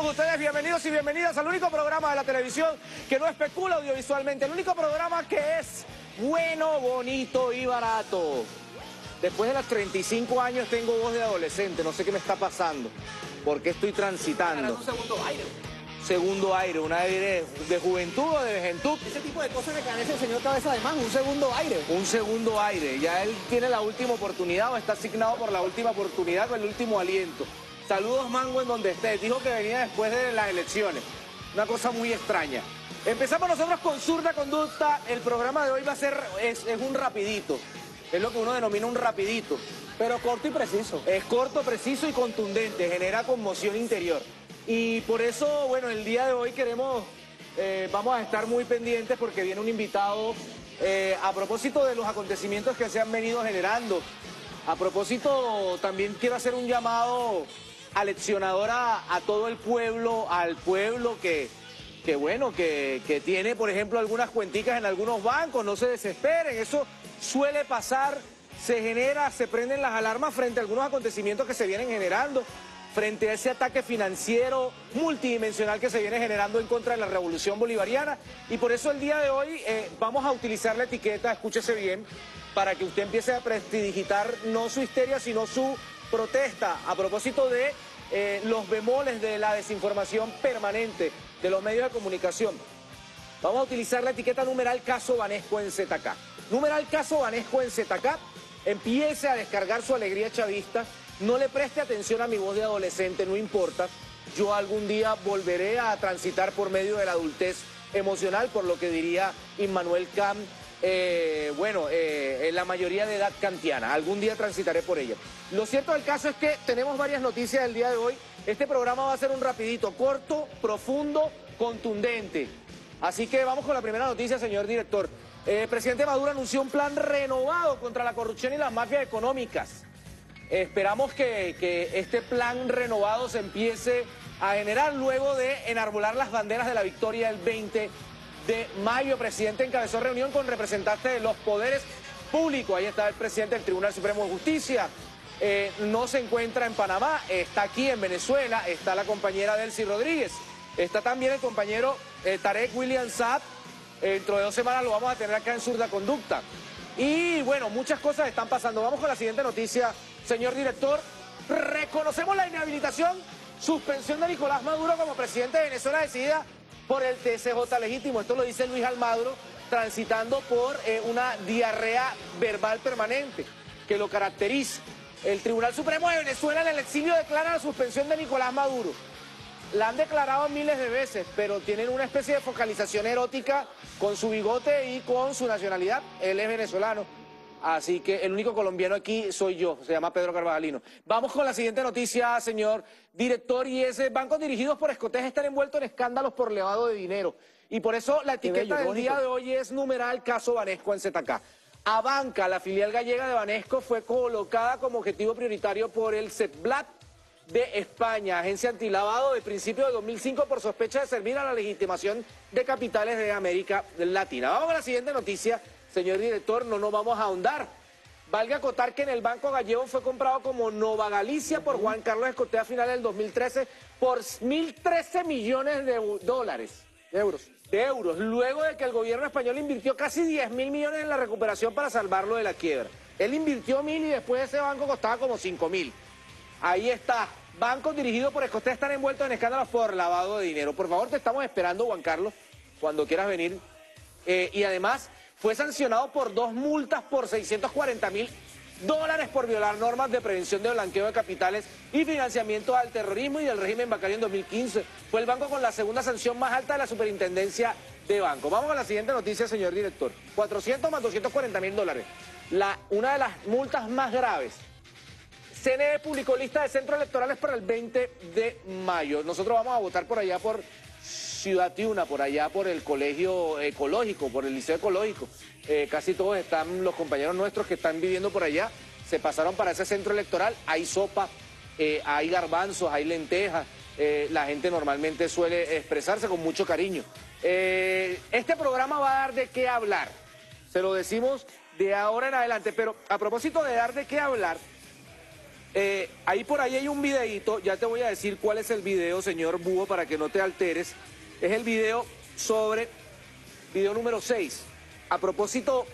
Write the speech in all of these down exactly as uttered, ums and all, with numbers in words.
todos ustedes bienvenidos y bienvenidas al único programa de la televisión que no especula audiovisualmente, el único programa que es bueno, bonito y barato. Después de los treinta y cinco años tengo voz de adolescente, no sé qué me está pasando, por qué estoy transitando. Un segundo aire. Segundo aire, un aire de juventud o de vejentud. Ese tipo de cosas que canece el señor Cabeza de Mango, un segundo aire. Un segundo aire, ya él tiene la última oportunidad o está asignado por la última oportunidad con el último aliento. Saludos, Mango, en donde estés. Dijo que venía después de las elecciones. Una cosa muy extraña. Empezamos nosotros con Zurda Conducta. El programa de hoy va a ser, es, es un rapidito. Es lo que uno denomina un rapidito. Pero corto y preciso. Es corto, preciso y contundente. Genera conmoción interior. Y por eso, bueno, el día de hoy queremos, eh, vamos a estar muy pendientes porque viene un invitado eh, a propósito de los acontecimientos que se han venido generando. A propósito, también quiero hacer un llamado aleccionador a, a todo el pueblo, al pueblo que, que bueno, que, que tiene, por ejemplo, algunas cuenticas en algunos bancos. No se desesperen, eso suele pasar, se genera, se prenden las alarmas frente a algunos acontecimientos que se vienen generando, frente a ese ataque financiero multidimensional que se viene generando en contra de la revolución bolivariana. Y por eso el día de hoy eh, vamos a utilizar la etiqueta, escúchese bien, para que usted empiece a prestidigitar no su histeria, sino su protesta a propósito de eh, los bemoles de la desinformación permanente de los medios de comunicación. Vamos a utilizar la etiqueta numeral caso Banesco en Z K. Numeral caso Banesco en Z K. Empiece a descargar su alegría chavista. No le preste atención a mi voz de adolescente, no importa. Yo algún día volveré a transitar por medio de la adultez emocional, por lo que diría Immanuel Kant. Eh, bueno, eh, en la mayoría de edad kantiana. Algún día transitaré por ella. Lo cierto del caso es que tenemos varias noticias del día de hoy. Este programa va a ser un rapidito, corto, profundo, contundente. Así que vamos con la primera noticia, señor director. Eh, el presidente Maduro anunció un plan renovado contra la corrupción y las mafias económicas. Eh, esperamos que, que este plan renovado se empiece a generar luego de enarbolar las banderas de la victoria el veinte de mayo. El presidente encabezó reunión con representantes de los poderes públicos. Ahí está el presidente del Tribunal Supremo de Justicia. Eh, no se encuentra en Panamá, está aquí en Venezuela, está la compañera Delcy Rodríguez. Está también el compañero eh, Tarek William Saab. Eh, dentro de dos semanas lo vamos a tener acá en Zurda Conducta. Y bueno, muchas cosas están pasando. Vamos con la siguiente noticia, señor director. Reconocemos la inhabilitación, suspensión de Nicolás Maduro como presidente de Venezuela decidida por el T C J legítimo. Esto lo dice Luis Almagro, transitando por eh, una diarrea verbal permanente que lo caracteriza. El Tribunal Supremo de Venezuela en el exilio declara la suspensión de Nicolás Maduro. La han declarado miles de veces, pero tienen una especie de focalización erótica con su bigote y con su nacionalidad. Él es venezolano. Así que el único colombiano aquí soy yo, se llama Pedro Carvajalino. Vamos con la siguiente noticia, señor director, y es: bancos dirigidos por Escotés están envueltos en escándalos por lavado de dinero. Y por eso la etiqueta del día de hoy es numeral caso Banesco en Z K. Abanca, la filial gallega de Banesco, fue colocada como objetivo prioritario por el CEPLAT de España, agencia antilavado de principios de dos mil cinco, por sospecha de servir a la legitimación de capitales de América Latina. Vamos a la siguiente noticia, señor director, no nos vamos a ahondar. Valga acotar que en el Banco Gallego fue comprado como Nova Galicia por Juan Carlos Escotés a finales del dos mil trece por mil trece millones de dólares. De euros. De euros, luego de que el gobierno español invirtió casi diez mil millones en la recuperación para salvarlo de la quiebra. Él invirtió mil y después ese banco costaba como cinco mil. Ahí está. Bancos dirigidos por Escotés están envueltos en escándalos por lavado de dinero. Por favor, te estamos esperando, Juan Carlos, cuando quieras venir. Eh, y además fue sancionado por dos multas por seiscientos cuarenta mil dólares por violar normas de prevención de blanqueo de capitales y financiamiento al terrorismo y del régimen bancario en dos mil quince. Fue el banco con la segunda sanción más alta de la superintendencia de banco. Vamos a la siguiente noticia, señor director. cuatrocientos más doscientos cuarenta mil dólares. La, una de las multas más graves. C N E publicó lista de centros electorales para el veinte de mayo. Nosotros vamos a votar por allá por Ciudad Tiuna, por allá por el colegio ecológico, por el liceo ecológico. Eh, casi todos están, los compañeros nuestros que están viviendo por allá, se pasaron para ese centro electoral. Hay sopa, eh, hay garbanzos, hay lentejas. Eh, la gente normalmente suele expresarse con mucho cariño. Eh, este programa va a dar de qué hablar. Se lo decimos de ahora en adelante. Pero a propósito de dar de qué hablar, eh, ahí por ahí hay un videíto, ya te voy a decir cuál es el video, señor Búho, para que no te alteres. Es el video sobre, video número seis, a propósito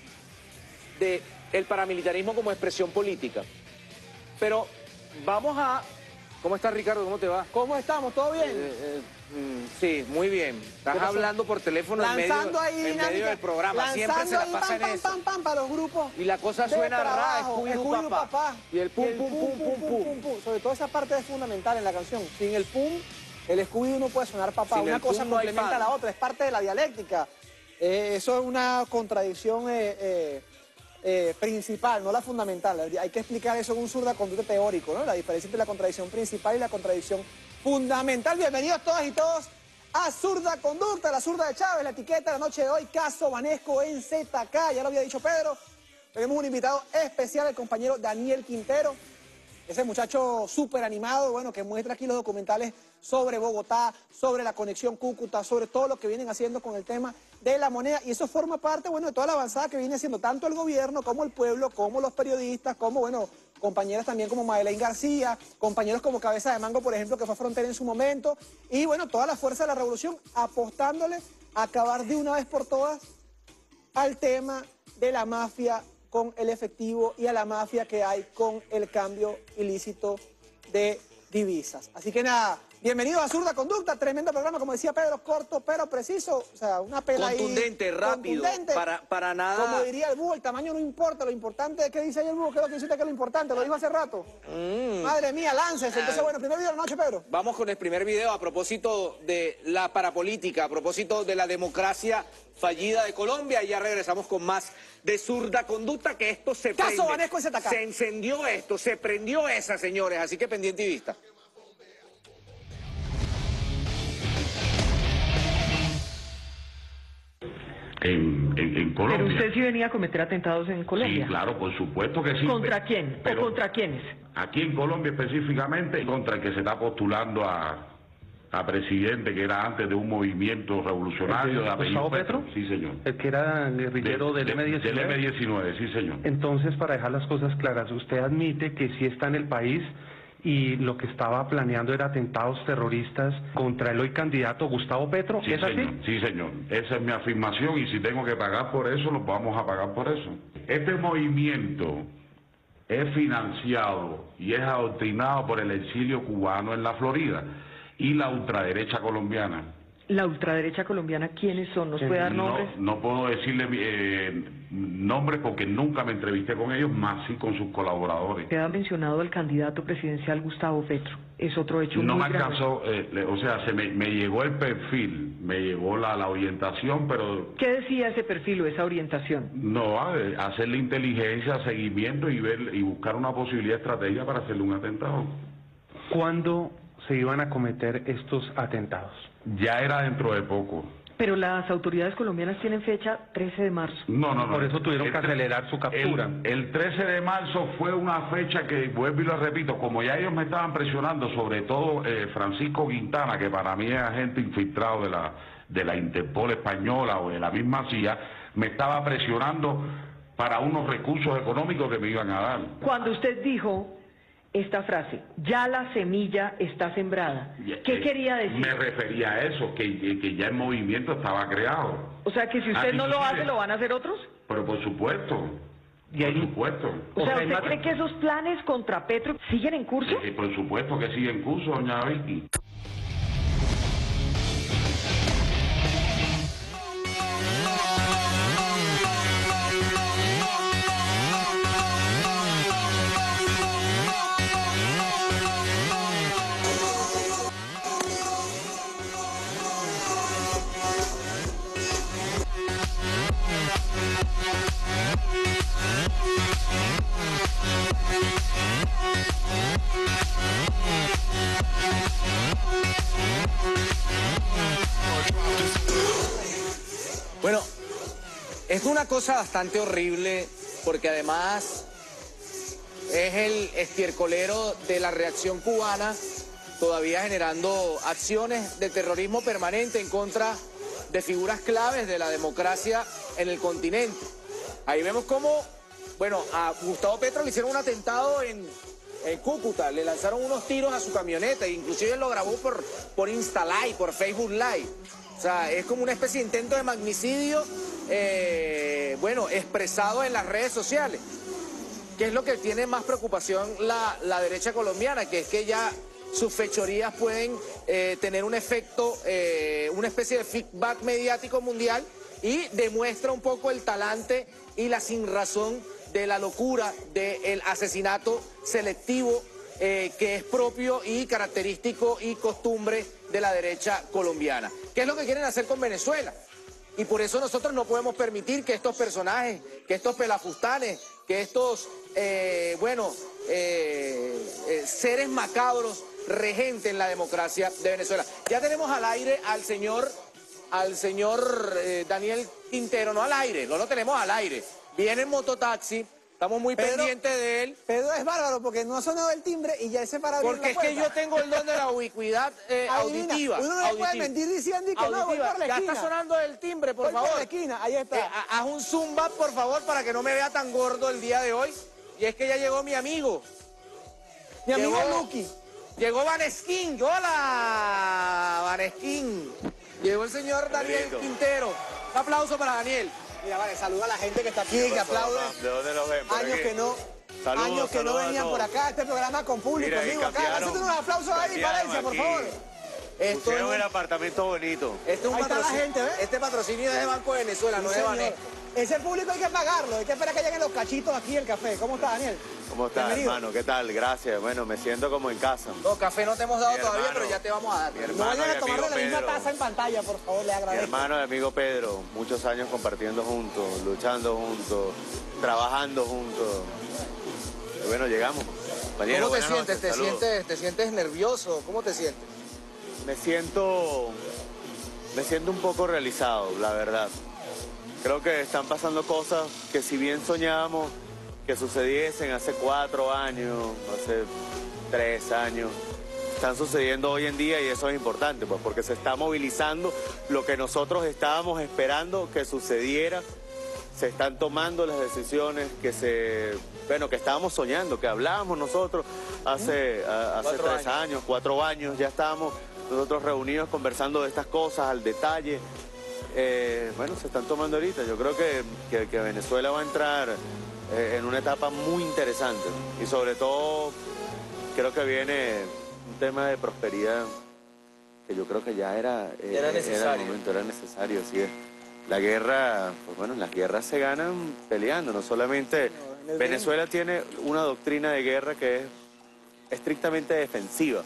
de el paramilitarismo como expresión política. Pero vamos a... ¿Cómo estás, Ricardo? ¿Cómo te va? ¿Cómo estamos? ¿Todo bien? Eh, eh, mm, sí, muy bien. Estás hablando por teléfono en medio, Lanzando ahí en dinámica, medio del programa. Siempre se la ahí, pasa pam, en eso. pam, pam, pam, para los grupos. Y la cosa de suena rara, trabajo, Scooby-Doo, Scooby-Doo, papá. papá. Y el pum, pum, pum, pum, pum, pum. Sobre todo esa parte es fundamental en la canción. Sin el pum, el Scooby-Doo no puede sonar papá. Sin Una el cosa pum no hay complementa a pan. la otra, es parte de la dialéctica. Eh, eso es una contradicción eh, eh, eh, principal, no la fundamental. Hay que explicar eso en un surdaconducta teórico, ¿no? La diferencia entre la contradicción principal y la contradicción fundamental. Bienvenidos todas y todos a Zurda Conducta, la zurda de Chávez, la etiqueta de la noche de hoy, caso Banesco en Z K, ya lo había dicho Pedro. Tenemos un invitado especial, el compañero Daniel Quintero, ese muchacho súper animado, bueno, que muestra aquí los documentales sobre Bogotá, sobre la conexión Cúcuta, sobre todo lo que vienen haciendo con el tema de la moneda, y eso forma parte, bueno, de toda la avanzada que viene haciendo tanto el gobierno como el pueblo, como los periodistas, como, bueno, compañeras también como Madeleine García, compañeros como Cabeza de Mango, por ejemplo, que fue frontera en su momento, y bueno, toda la fuerza de la revolución apostándole a acabar de una vez por todas al tema de la mafia con el efectivo y a la mafia que hay con el cambio ilícito de divisas. Así que nada, bienvenidos a Zurda Conducta, tremendo programa, como decía Pedro, corto pero preciso, o sea, una pela contundente, ahí, rápido, contundente. Para, para nada... Como diría el búho, el tamaño no importa, lo importante es que dice ahí el búho, que es lo que dice usted que es lo importante, lo dijo hace rato. Mm. Madre mía, láncese. Entonces, bueno, primer video de la noche, Pedro. Vamos con el primer video a propósito de la parapolítica, a propósito de la democracia fallida de Colombia, y ya regresamos con más de Zurda Conducta, que esto se Caso prende. Banesco en Z K. Se encendió esto, se prendió esa, señores, así que pendiente y vista. En, en, en Colombia. Pero usted sí venía a cometer atentados en Colombia. Sí, claro, por supuesto que sí. ¿Contra pe- quién? pero ¿O contra quiénes? Aquí en Colombia específicamente, contra el que se está postulando a, a presidente, que era antes de un movimiento revolucionario de apellido Gustavo Petro? Sí, señor. El que era guerrillero De- del de- eme diecinueve. Del eme diecinueve, sí, señor. Entonces, para dejar las cosas claras, usted admite que sí está en el país y lo que estaba planeando era atentados terroristas contra el hoy candidato Gustavo Petro. Sí, ¿Es así? señor. Sí, señor. Esa es mi afirmación, y si tengo que pagar por eso, lo vamos a pagar por eso. Este movimiento es financiado y es adoctrinado por el exilio cubano en la Florida y la ultraderecha colombiana. La ultraderecha colombiana, ¿quiénes son? ¿Nos puede dar nombres? No, no puedo decirle eh, nombres porque nunca me entrevisté con ellos, más sí con sus colaboradores. Usted ha mencionado al candidato presidencial Gustavo Petro. Es otro hecho No muy me grave. alcanzó, eh, le- o sea, se me, me llegó el perfil, me llegó la, la orientación, pero ¿Qué decía ese perfil o esa orientación? no, a ver, hacerle inteligencia, seguimiento y ver y buscar una posibilidad estratégica para hacerle un atentado. ¿Cuándo se iban a cometer estos atentados? Ya era dentro de poco. Pero las autoridades colombianas tienen fecha trece de marzo. No, no, no. Por eso tuvieron El que tre- acelerar su captura. El, el trece de marzo fue una fecha que, vuelvo y lo repito, como ya ellos me estaban presionando, sobre todo eh, Francisco Quintana, que para mí es agente infiltrado de la, de la Interpol española o de la misma C I A, me estaba presionando para unos recursos económicos que me iban a dar. Cuando usted dijo esta frase, ya la semilla está sembrada, ¿qué Eh, quería decir? Me refería a eso, que, que ya el movimiento estaba creado. O sea, que si usted Ah, no lo inclusive- hace, ¿lo van a hacer otros? Pero por supuesto, Y por ahí- supuesto. O sea, Ok, ¿usted Mar- cree que esos planes contra Petro siguen en curso? Eh, por supuesto que sigue en curso, doña Vicky. Bueno, es una cosa bastante horrible porque además es el estiercolero de la reacción cubana, todavía generando acciones de terrorismo permanente en contra de figuras claves de la democracia en el continente. Ahí vemos cómo, bueno, a Gustavo Petro le hicieron un atentado en, en Cúcuta, le lanzaron unos tiros a su camioneta, e inclusive él lo grabó por, por Insta Live, por Facebook Live. O sea, es como una especie de intento de magnicidio, eh, bueno, expresado en las redes sociales. ¿Qué es lo que tiene más preocupación la, la derecha colombiana? Que es que ya sus fechorías pueden eh, tener un efecto, eh, una especie de feedback mediático mundial y demuestra un poco el talante y la sinrazón de la locura del asesinato selectivo eh, que es propio y característico y costumbre de la derecha colombiana. ¿Qué es lo que quieren hacer con Venezuela? Y por eso nosotros no podemos permitir que estos personajes, que estos pelafustanes, que estos, eh, bueno, eh, eh, seres macabros regenten la democracia de Venezuela. Ya tenemos al aire al señor, al señor eh, Daniel Quintero, no al aire, no lo tenemos al aire. Viene en mototaxi, estamos muy Pedro, pendientes de él. Pedro es bárbaro porque no ha sonado el timbre y ya se para abrir Porque la es que puerta. yo tengo el don de la ubicuidad eh, Adivina, auditiva. uno no le puede auditiva. mentir diciendo y que no, voy Auditiva. por la Ya esquina. está sonando el timbre, por Voy favor. por la esquina, ahí está. Eh, ha- haz un zumba, por favor, para que no me vea tan gordo el día de hoy. Y es que ya llegó mi amigo. Mi amigo llegó- Lucky. Llegó Vanesquín. ¡Hola, Vanesquín! Llegó el señor Daniel Quintero. Un aplauso para Daniel. Mira, vale, saluda a la gente que está aquí, que aplaude. ¿De dónde los ven? ¿Por Años aquí? que no, Saludos, años que no saludos a venían todos. por acá, este programa con público, Mira, y amigo, acá. cambiaron- Hacete unos aplausos ahí, cambiaron Valencia, por aquí. favor. Esto es Pusieron un- el apartamento bonito. Este es un Ahí está la patrocinio. gente, ¿ves? Este patrocinio es de Banco de Venezuela, no Sí, es de señor. Banesco. Ese público hay que pagarlo, hay que esperar que lleguen los cachitos aquí el café. ¿Cómo está, Daniel? ¿Cómo estás, Bienvenido. hermano? ¿Qué tal? Gracias. Bueno, me siento como en casa. No, café no te hemos dado Mi todavía, hermano, pero ya te vamos a dar. mi No hermano vayan y a tomar de amigo la misma Pedro. taza en pantalla, por favor, le Mi agradezco. hermano y amigo Pedro, muchos años compartiendo juntos, luchando juntos, trabajando juntos. Y bueno, llegamos. Compañero, ¿Cómo te buenas sientes? noches, ¿Te saludos. sientes? ¿Te sientes nervioso? ¿Cómo te sientes? Me siento, me siento un poco realizado, la verdad. Creo que están pasando cosas que si bien soñábamos que sucediesen hace cuatro años, hace tres años, están sucediendo hoy en día y eso es importante, pues porque se está movilizando lo que nosotros estábamos esperando que sucediera. Se están tomando las decisiones que se, bueno, que estábamos soñando, que hablábamos nosotros hace, a- hace Cuatro tres años. años, cuatro años, ya estábamos nosotros reunidos conversando de estas cosas al detalle. Eh, bueno, se están tomando ahorita. Yo creo que, que- que Venezuela va a entrar eh, en una etapa muy interesante y sobre todo creo que viene un tema de prosperidad que yo creo que ya era, eh, Era el necesario. momento, era necesario, así es. La guerra, pues bueno, las guerras se ganan peleando, no solamente... en el Venezuela tiene una doctrina de guerra que es estrictamente defensiva,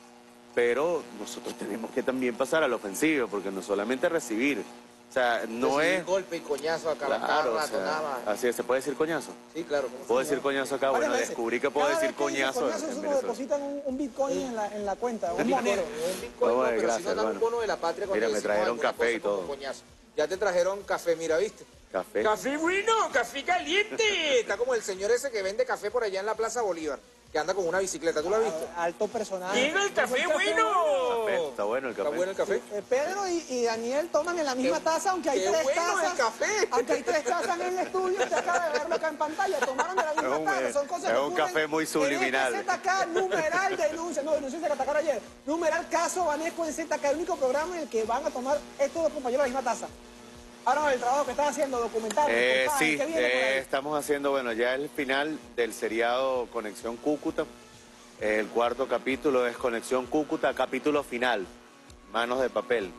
pero nosotros tenemos que también pasar a la ofensiva, porque no solamente recibir, o sea, no Recibir es... golpe y coñazo acá, Claro, cada o rato, sea, nada más. así es, ¿se puede decir coñazo? Sí, claro. ¿cómo ¿Puedo se decir llama? coñazo acá? Varias Bueno, veces. descubrí que puedo Cada decir vez que dice coñazo coñazo, en eso nos Venezuela. depositan un, un bitcoin en la, en la cuenta, un Un monero. bitcoin, un bitcoin, Vamos, no, pero gracias, si nos dan un hermano. bono de la patria cuando Mira, me decimos trajeron alguna café y cosa como todo. coñazo. Ya te trajeron café, mira, ¿viste? Café. Café bueno, café caliente. Está como el señor ese que vende café por allá en la Plaza Bolívar, que anda con una bicicleta, ¿tú lo has visto? Alto personaje. ¡Llega el café Buen bueno! Café, está bueno el ¿Está café. bueno el café? Eh, Pedro y, y Daniel toman en la misma Qué- taza, aunque hay qué tres bueno tazas. el café. Aunque hay tres tazas en el estudio, usted acaba de verlo acá en pantalla. Tomaron de la misma Es un- taza. Son cosas es que un ocurren café muy en subliminal. este Z K, numeral denuncia. No, denuncia se atacaron ayer. Numeral caso Vanesco en Z K, el único programa en el que van a tomar estos dos compañeros la misma taza. Ahora el trabajo que están haciendo, documental, Eh, reportaje, sí, ¿qué viene por ahí? eh, estamos haciendo, bueno, ya el final del seriado Conexión Cúcuta. El cuarto capítulo es Conexión Cúcuta, capítulo final, Manos de Papel.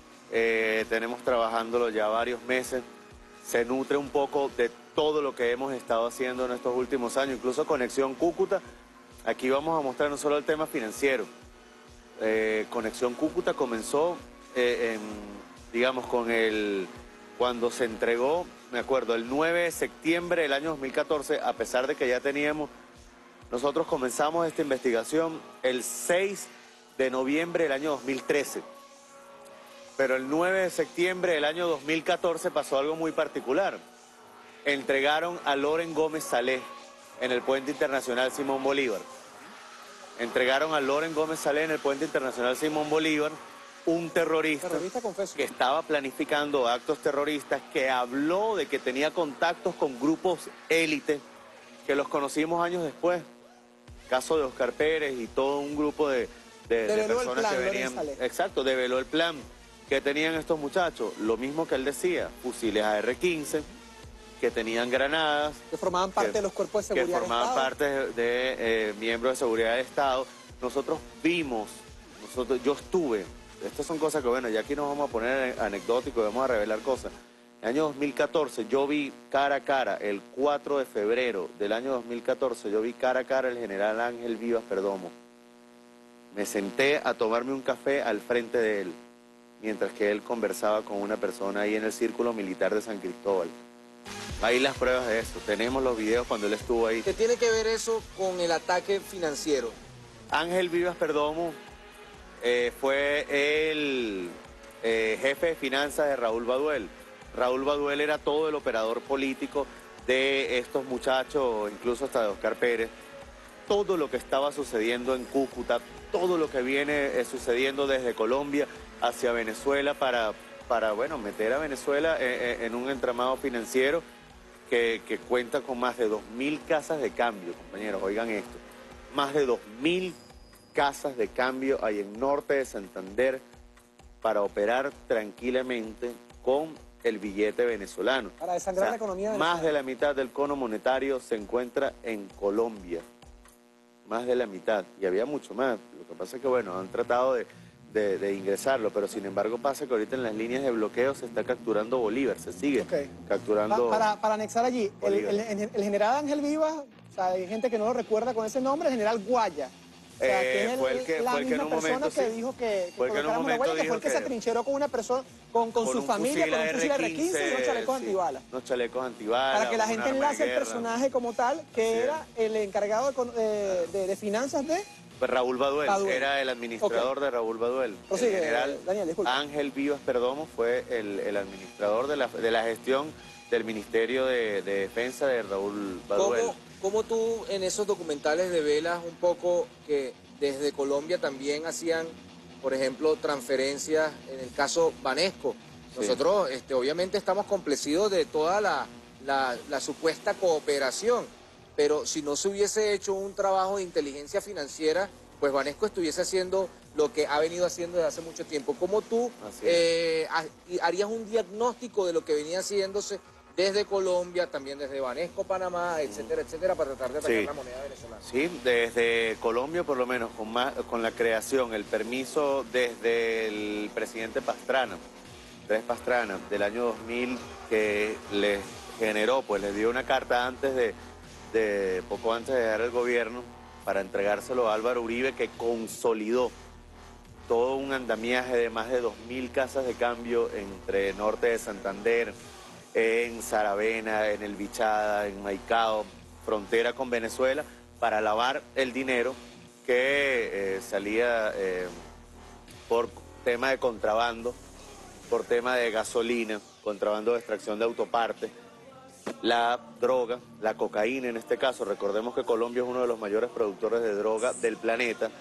Eh, tenemos trabajándolo ya varios meses. Se nutre un poco de todo lo que hemos estado haciendo en estos últimos años, incluso Conexión Cúcuta. Aquí vamos a mostrar no solo el tema financiero. Eh, Conexión Cúcuta comenzó, eh, en, digamos, con el... Cuando se entregó, me acuerdo, el nueve de septiembre del año dos mil catorce, a pesar de que ya teníamos, nosotros comenzamos esta investigación el seis de noviembre del año dos mil trece. Pero el nueve de septiembre del año dos mil catorce pasó algo muy particular. Entregaron a Loren Gómez Saleh en el Puente Internacional Simón Bolívar. Entregaron a Loren Gómez Saleh en el Puente Internacional Simón Bolívar, un terrorista, Terrorista, confeso. que estaba planificando actos terroristas, que habló de que tenía contactos con grupos élite, que los conocimos años después. caso de Oscar Pérez y todo un grupo de, de, de Develó el personas plan, que venían... Lorenz Ale. Exacto, develó el plan que tenían estos muchachos. Lo mismo que él decía, fusiles A R quince, que tenían granadas. Que formaban parte que, de los cuerpos de seguridad Que formaban del Estado. parte de, de eh, miembros de seguridad del Estado. Nosotros vimos, nosotros, yo estuve, estas son cosas que, bueno, ya aquí nos vamos a poner anecdóticos, vamos a revelar cosas. En el año dos mil catorce yo vi cara a cara, el cuatro de febrero del año dos mil catorce, yo vi cara a cara al general Ángel Vivas Perdomo. Me senté a tomarme un café al frente de él, mientras que él conversaba con una persona ahí en el Círculo Militar de San Cristóbal. Hay las pruebas de eso, tenemos los videos cuando él estuvo ahí. ¿Qué tiene que ver eso con el ataque financiero? Ángel Vivas Perdomo eh, fue el eh, jefe de finanzas de Raúl Baduel. Raúl Baduel era todo el operador político de estos muchachos, incluso hasta de Oscar Pérez. Todo lo que estaba sucediendo en Cúcuta, todo lo que viene eh, sucediendo desde Colombia hacia Venezuela para, para bueno, meter a Venezuela en, en un entramado financiero que, que cuenta con más de dos mil casas de cambio, compañeros, oigan esto. Más de dos mil casas de cambio hay en norte de Santander para operar tranquilamente con el billete venezolano. Para desangrar O sea, la economía más venezolana. de la mitad del cono monetario se encuentra en Colombia. Más de la mitad. Y había mucho más. Lo que pasa es que, bueno, han tratado de, de, de ingresarlo, pero sin embargo pasa que ahorita en las líneas de bloqueo se está capturando Bolívar, se sigue Okay. capturando... Pa- Para, para anexar allí, el, Bolívar. el- el general Ángel Vivas, o sea, hay gente que no lo recuerda con ese nombre, el general Guaya. O sea, Eh, que es fue el que- la fue el que en misma un persona momento, que sí. dijo que, que Fue el que en un colocáramos la momento huella, que fue el dijo que se que- atrincheró con una persona, con, con, su un familia, fusil con un fusil A R quince y unos chalecos sí, antibalas. Unos chalecos antibalas. Para que la un gente arma de enlace el guerra. personaje como tal, que Sí. era el encargado de, con- eh, de- de finanzas de... Pues Raúl Baduel, Baduel. era el administrador Ok. de Raúl Baduel. Prosigue, el general Daniel, disculpa. Ángel Vivas Perdomo fue el, el administrador de la, de la gestión del Ministerio de, de Defensa de Raúl Baduel. ¿Cómo, ¿Cómo tú en esos documentales develas un poco que desde Colombia también hacían, por ejemplo, transferencias en el caso Banesco? Sí. Nosotros este, obviamente estamos complacidos de toda la, la, la supuesta cooperación, pero si no se hubiese hecho un trabajo de inteligencia financiera, pues Banesco estuviese haciendo lo que ha venido haciendo desde hace mucho tiempo. ¿Cómo tú Así es. eh, ha- y harías un diagnóstico de lo que venía haciéndose desde Colombia, también desde Banesco, Panamá, etcétera, etcétera, para tratar de atacar Sí. la moneda venezolana? Sí, desde Colombia por lo menos, con, más, con la creación, el permiso desde el presidente Pastrana, Andrés Pastrana, del año dos mil, que les generó, pues les dio una carta antes de, de poco antes de dejar el gobierno, para entregárselo a Álvaro Uribe, que consolidó todo un andamiaje de más de dos mil casas de cambio entre norte de Santander, en Saravena, en El Bichada, en Maicao, frontera con Venezuela, para lavar el dinero que eh, salía eh, por tema de contrabando, por tema de gasolina, contrabando de extracción de autopartes, la droga, la cocaína en este caso. Recordemos que Colombia es uno de los mayores productores de droga del planeta,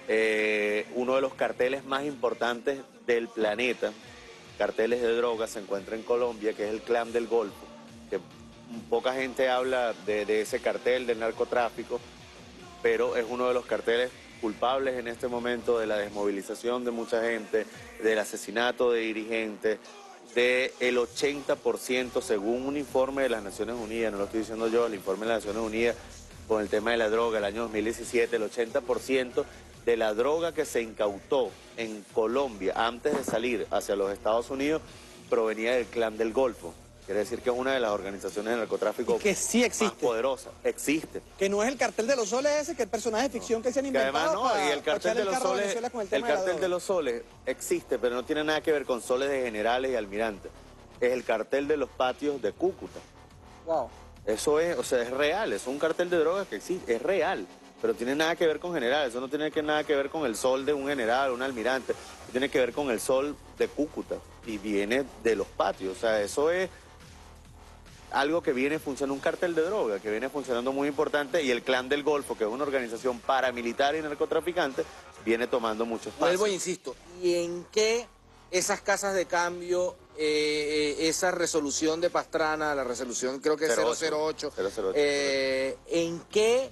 eh, uno de los carteles más importantes del planeta, carteles de droga, se encuentra en Colombia, que es el Clan del Golfo, que poca gente habla de, de ese cartel del narcotráfico, pero es uno de los carteles culpables en este momento de la desmovilización de mucha gente, del asesinato de dirigentes, del ochenta por ciento, según un informe de las Naciones Unidas, no lo estoy diciendo yo, el informe de las Naciones Unidas con el tema de la droga, el año dos mil diecisiete, el ochenta por ciento de la droga que se incautó en Colombia antes de salir hacia los Estados Unidos provenía del Clan del Golfo. Quiere decir que es una de las organizaciones de narcotráfico Y que sí más existe. poderosas. Existe. Que no es el cartel de los soles ese, que es el personaje de ficción que se han Que inventado además no, para, y el para cartel echarle de los carro a soles, Venezuela con el el tema de la cartel de droga. los soles existe, pero no tiene nada que ver con soles de generales y almirantes. Es el cartel de los patios de Cúcuta. Wow. Eso es, o sea, es real, es un cartel de drogas que existe, es real, pero tiene nada que ver con generales, eso no tiene que nada que ver con el sol de un general, un almirante, tiene que ver con el sol de Cúcuta y viene de los patios, o sea, eso es algo que viene funcionando, un cartel de droga que viene funcionando muy importante, y el Clan del Golfo, que es una organización paramilitar y narcotraficante, viene tomando mucho espacio. Vuelvo e insisto, ¿y en qué esas casas de cambio, eh, eh, esa resolución de Pastrana, la resolución creo que es cero cero cero ocho, cero cero ocho, eh, ¿en qué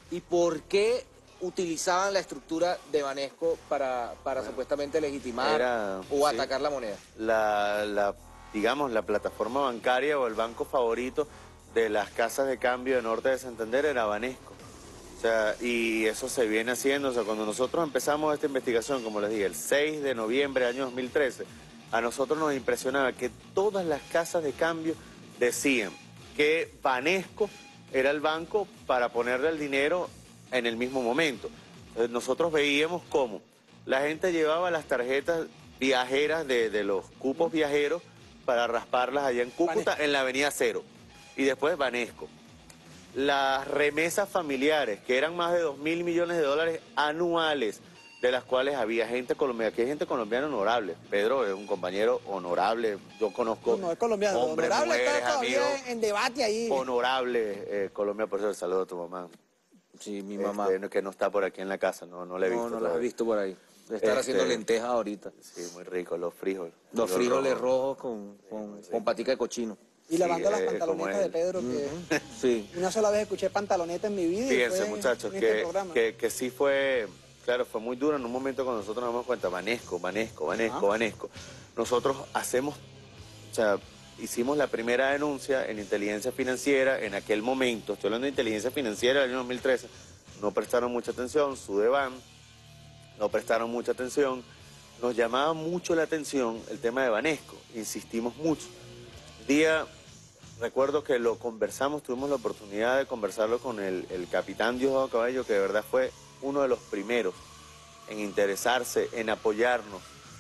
¿Y por qué utilizaban la estructura de Banesco para, para bueno, supuestamente legitimar era, o sí, atacar la moneda? La, la, digamos, la plataforma bancaria o el banco favorito de las casas de cambio de Norte de Santander era Banesco. O sea, y eso se viene haciendo. O sea, cuando nosotros empezamos esta investigación, como les dije, el seis de noviembre del año dos mil trece, a nosotros nos impresionaba que todas las casas de cambio decían que Banesco era el banco para ponerle el dinero en el mismo momento. Entonces, nosotros veíamos cómo la gente llevaba las tarjetas viajeras de, de los cupos viajeros para rasparlas allá en Cúcuta, Banesco, en la avenida Cero, y después Banesco. Las remesas familiares, que eran más de dos mil millones de dólares anuales, de las cuales había gente colombiana, que hay gente colombiana honorable. Pedro es un compañero honorable, yo conozco no, no es colombiano, hombres, honorable, mujeres, está todavía amigos, en debate ahí. Honorable, eh, Colombia, por eso el saludo a tu mamá. Sí, mi mamá. Este, que no está por aquí en la casa, no, no la he visto. No, no la he visto por ahí. De estar este, haciendo lentejas ahorita. Sí, muy rico, los frijoles. Los, los frijoles rojos, rojos con, con, con patica de cochino. Y lavando sí, las pantalonetas de Pedro, que sí. Una sola vez escuché pantaloneta en mi vida. Fíjense, y fue muchachos, en que, este que, que sí fue, claro, fue muy duro en un momento cuando nosotros nos damos cuenta, Banesco, Banesco, Banesco, Ajá. Banesco. Nosotros hacemos, o sea, hicimos la primera denuncia en inteligencia financiera en aquel momento, estoy hablando de inteligencia financiera del año dos mil trece, no prestaron mucha atención, Sudeban, no prestaron mucha atención, nos llamaba mucho la atención el tema de Banesco, insistimos mucho. Día, recuerdo que lo conversamos, tuvimos la oportunidad de conversarlo con el, el capitán Diosdado Cabello, que de verdad fue uno de los primeros en interesarse, en apoyarnos,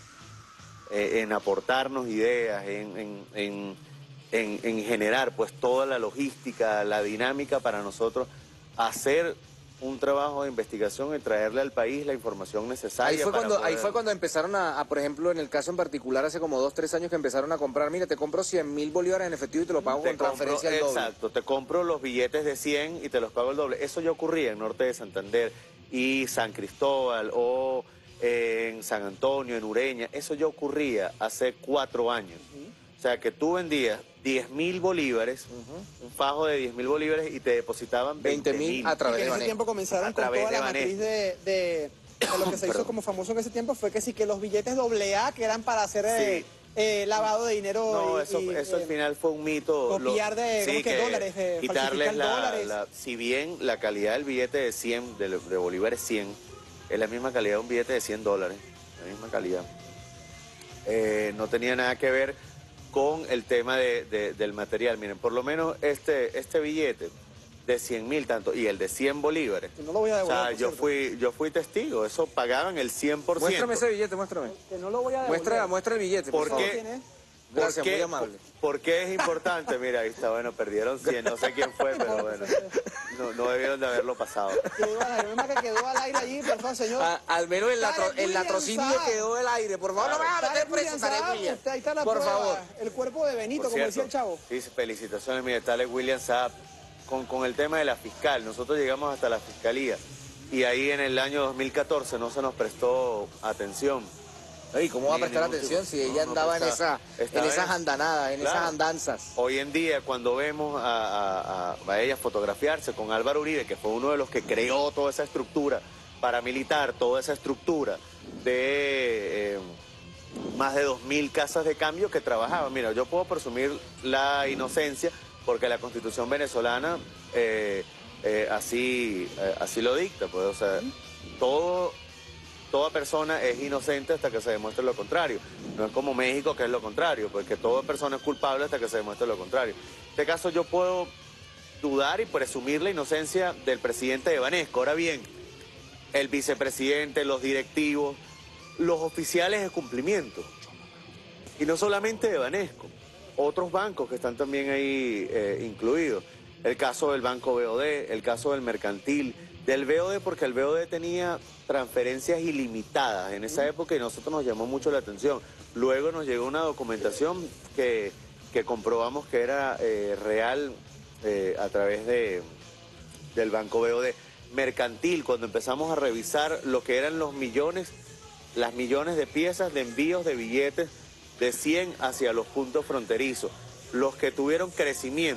eh, en aportarnos ideas, en, en, en, en, en generar pues toda la logística, la dinámica para nosotros hacer un trabajo de investigación y traerle al país la información necesaria. Ahí fue, para cuando, poder... ahí fue cuando empezaron a, a, por ejemplo, en el caso en particular, hace como dos, tres años que empezaron a comprar, mira, te compro cien mil bolívares en efectivo y te lo pago te con compro, transferencia al doble. Exacto, te compro los billetes de cien y te los pago el doble. Eso ya ocurría en Norte de Santander y San Cristóbal o eh, en San Antonio, en Ureña. Eso ya ocurría hace cuatro años. Uh-huh. O sea, que tú vendías diez mil bolívares, uh-huh. un fajo de diez mil bolívares y te depositaban veinte mil. A través de en ese Banesco. Tiempo comenzaron a con toda la matriz de, de, de lo que se hizo como famoso en ese tiempo fue que sí, que los billetes doble A, que eran para hacer sí. eh, eh, lavado de dinero. No, y, eso, y, eso eh, al final fue un mito. Copiar de, lo, sí, que que dólares, eh, quitarles la, dólares. La, si bien la calidad del billete de cien, de, de bolívares cien, es la misma calidad de un billete de cien dólares, la misma calidad. Eh, no tenía nada que ver con el tema de, de, del material. Miren, por lo menos este, este billete de cien mil tanto y el de cien bolívares. Que no lo voy a devolver, o sea, yo fui, yo fui testigo, eso pagaban el cien por ciento. Muéstrame ese billete, muéstrame. Que no lo voy a devolver. Muestra, muestra el billete, por, ¿Por favor. qué? Gracias, ¿Por qué, muy amable. ¿Por qué es importante? Mira, ahí está, bueno, perdieron cien, no sé quién fue, pero bueno, no, no debieron de haberlo pasado. Quedó al aire, que quedó al aire allí, por favor, señor. A, al menos el, latro, el latrocinio quedó al aire, por favor, claro. No me vas a meter preso, Tarek William. Ahí está la por prueba, favor. El cuerpo de Benito, por como cierto, decía el chavo. Sí, felicitaciones, mire, Tarek William Saab, con, con el tema de la fiscal, nosotros llegamos hasta la fiscalía y ahí en el año dos mil catorce no se nos prestó atención. ¿Y cómo va a prestar atención si ella no, andaba no en, esa, en esas andanadas, en claro. esas andanzas? Hoy en día, cuando vemos a, a, a ella fotografiarse con Álvaro Uribe, que fue uno de los que creó toda esa estructura paramilitar, toda esa estructura de eh, más de dos mil casas de cambio que trabajaban. Mira, yo puedo presumir la inocencia porque la Constitución venezolana eh, eh, así, eh, así lo dicta. Pues, o sea, todo... Toda persona es inocente hasta que se demuestre lo contrario. No es como México, que es lo contrario, porque toda persona es culpable hasta que se demuestre lo contrario. En este caso yo puedo dudar y presumir la inocencia del presidente de Banesco. Ahora bien, el vicepresidente, los directivos, los oficiales de cumplimiento. Y no solamente de Banesco, otros bancos que están también ahí eh, incluidos. El caso del Banco B O D, el caso del Mercantil, del B O D, porque el B O D tenía transferencias ilimitadas en esa época y nosotros nos llamó mucho la atención. Luego nos llegó una documentación que, que comprobamos que era eh, real eh, a través de, del Banco B O D. Mercantil, cuando empezamos a revisar lo que eran los millones, las millones de piezas de envíos de billetes de cien hacia los puntos fronterizos, los que tuvieron crecimiento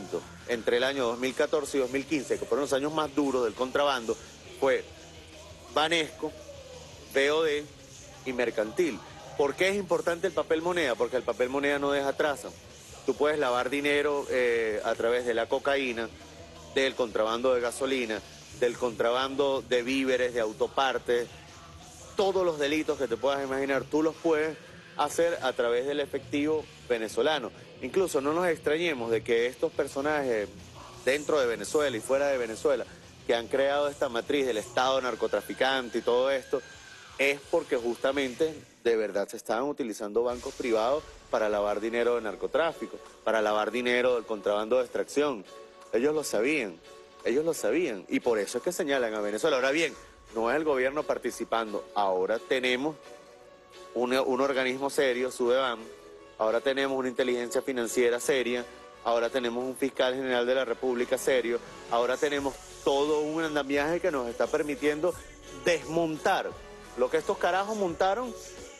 entre el año dos mil catorce y dos mil quince, que fueron los años más duros del contrabando, fue Banesco, B O D y Mercantil. ¿Por qué es importante el papel moneda? Porque el papel moneda no deja traza. Tú puedes lavar dinero eh, a través de la cocaína, del contrabando de gasolina, del contrabando de víveres, de autopartes, todos los delitos que te puedas imaginar, tú los puedes hacer a través del efectivo venezolano. Incluso no nos extrañemos de que estos personajes dentro de Venezuela y fuera de Venezuela, que han creado esta matriz del Estado narcotraficante y todo esto, es porque justamente de verdad se estaban utilizando bancos privados para lavar dinero de narcotráfico, para lavar dinero del contrabando de extracción. Ellos lo sabían, ellos lo sabían, y por eso es que señalan a Venezuela. Ahora bien, no es el gobierno participando, ahora tenemos un, un organismo serio, SUDEBAN, ahora tenemos una inteligencia financiera seria, ahora tenemos un fiscal general de la República serio, ahora tenemos todo un andamiaje que nos está permitiendo desmontar lo que estos carajos montaron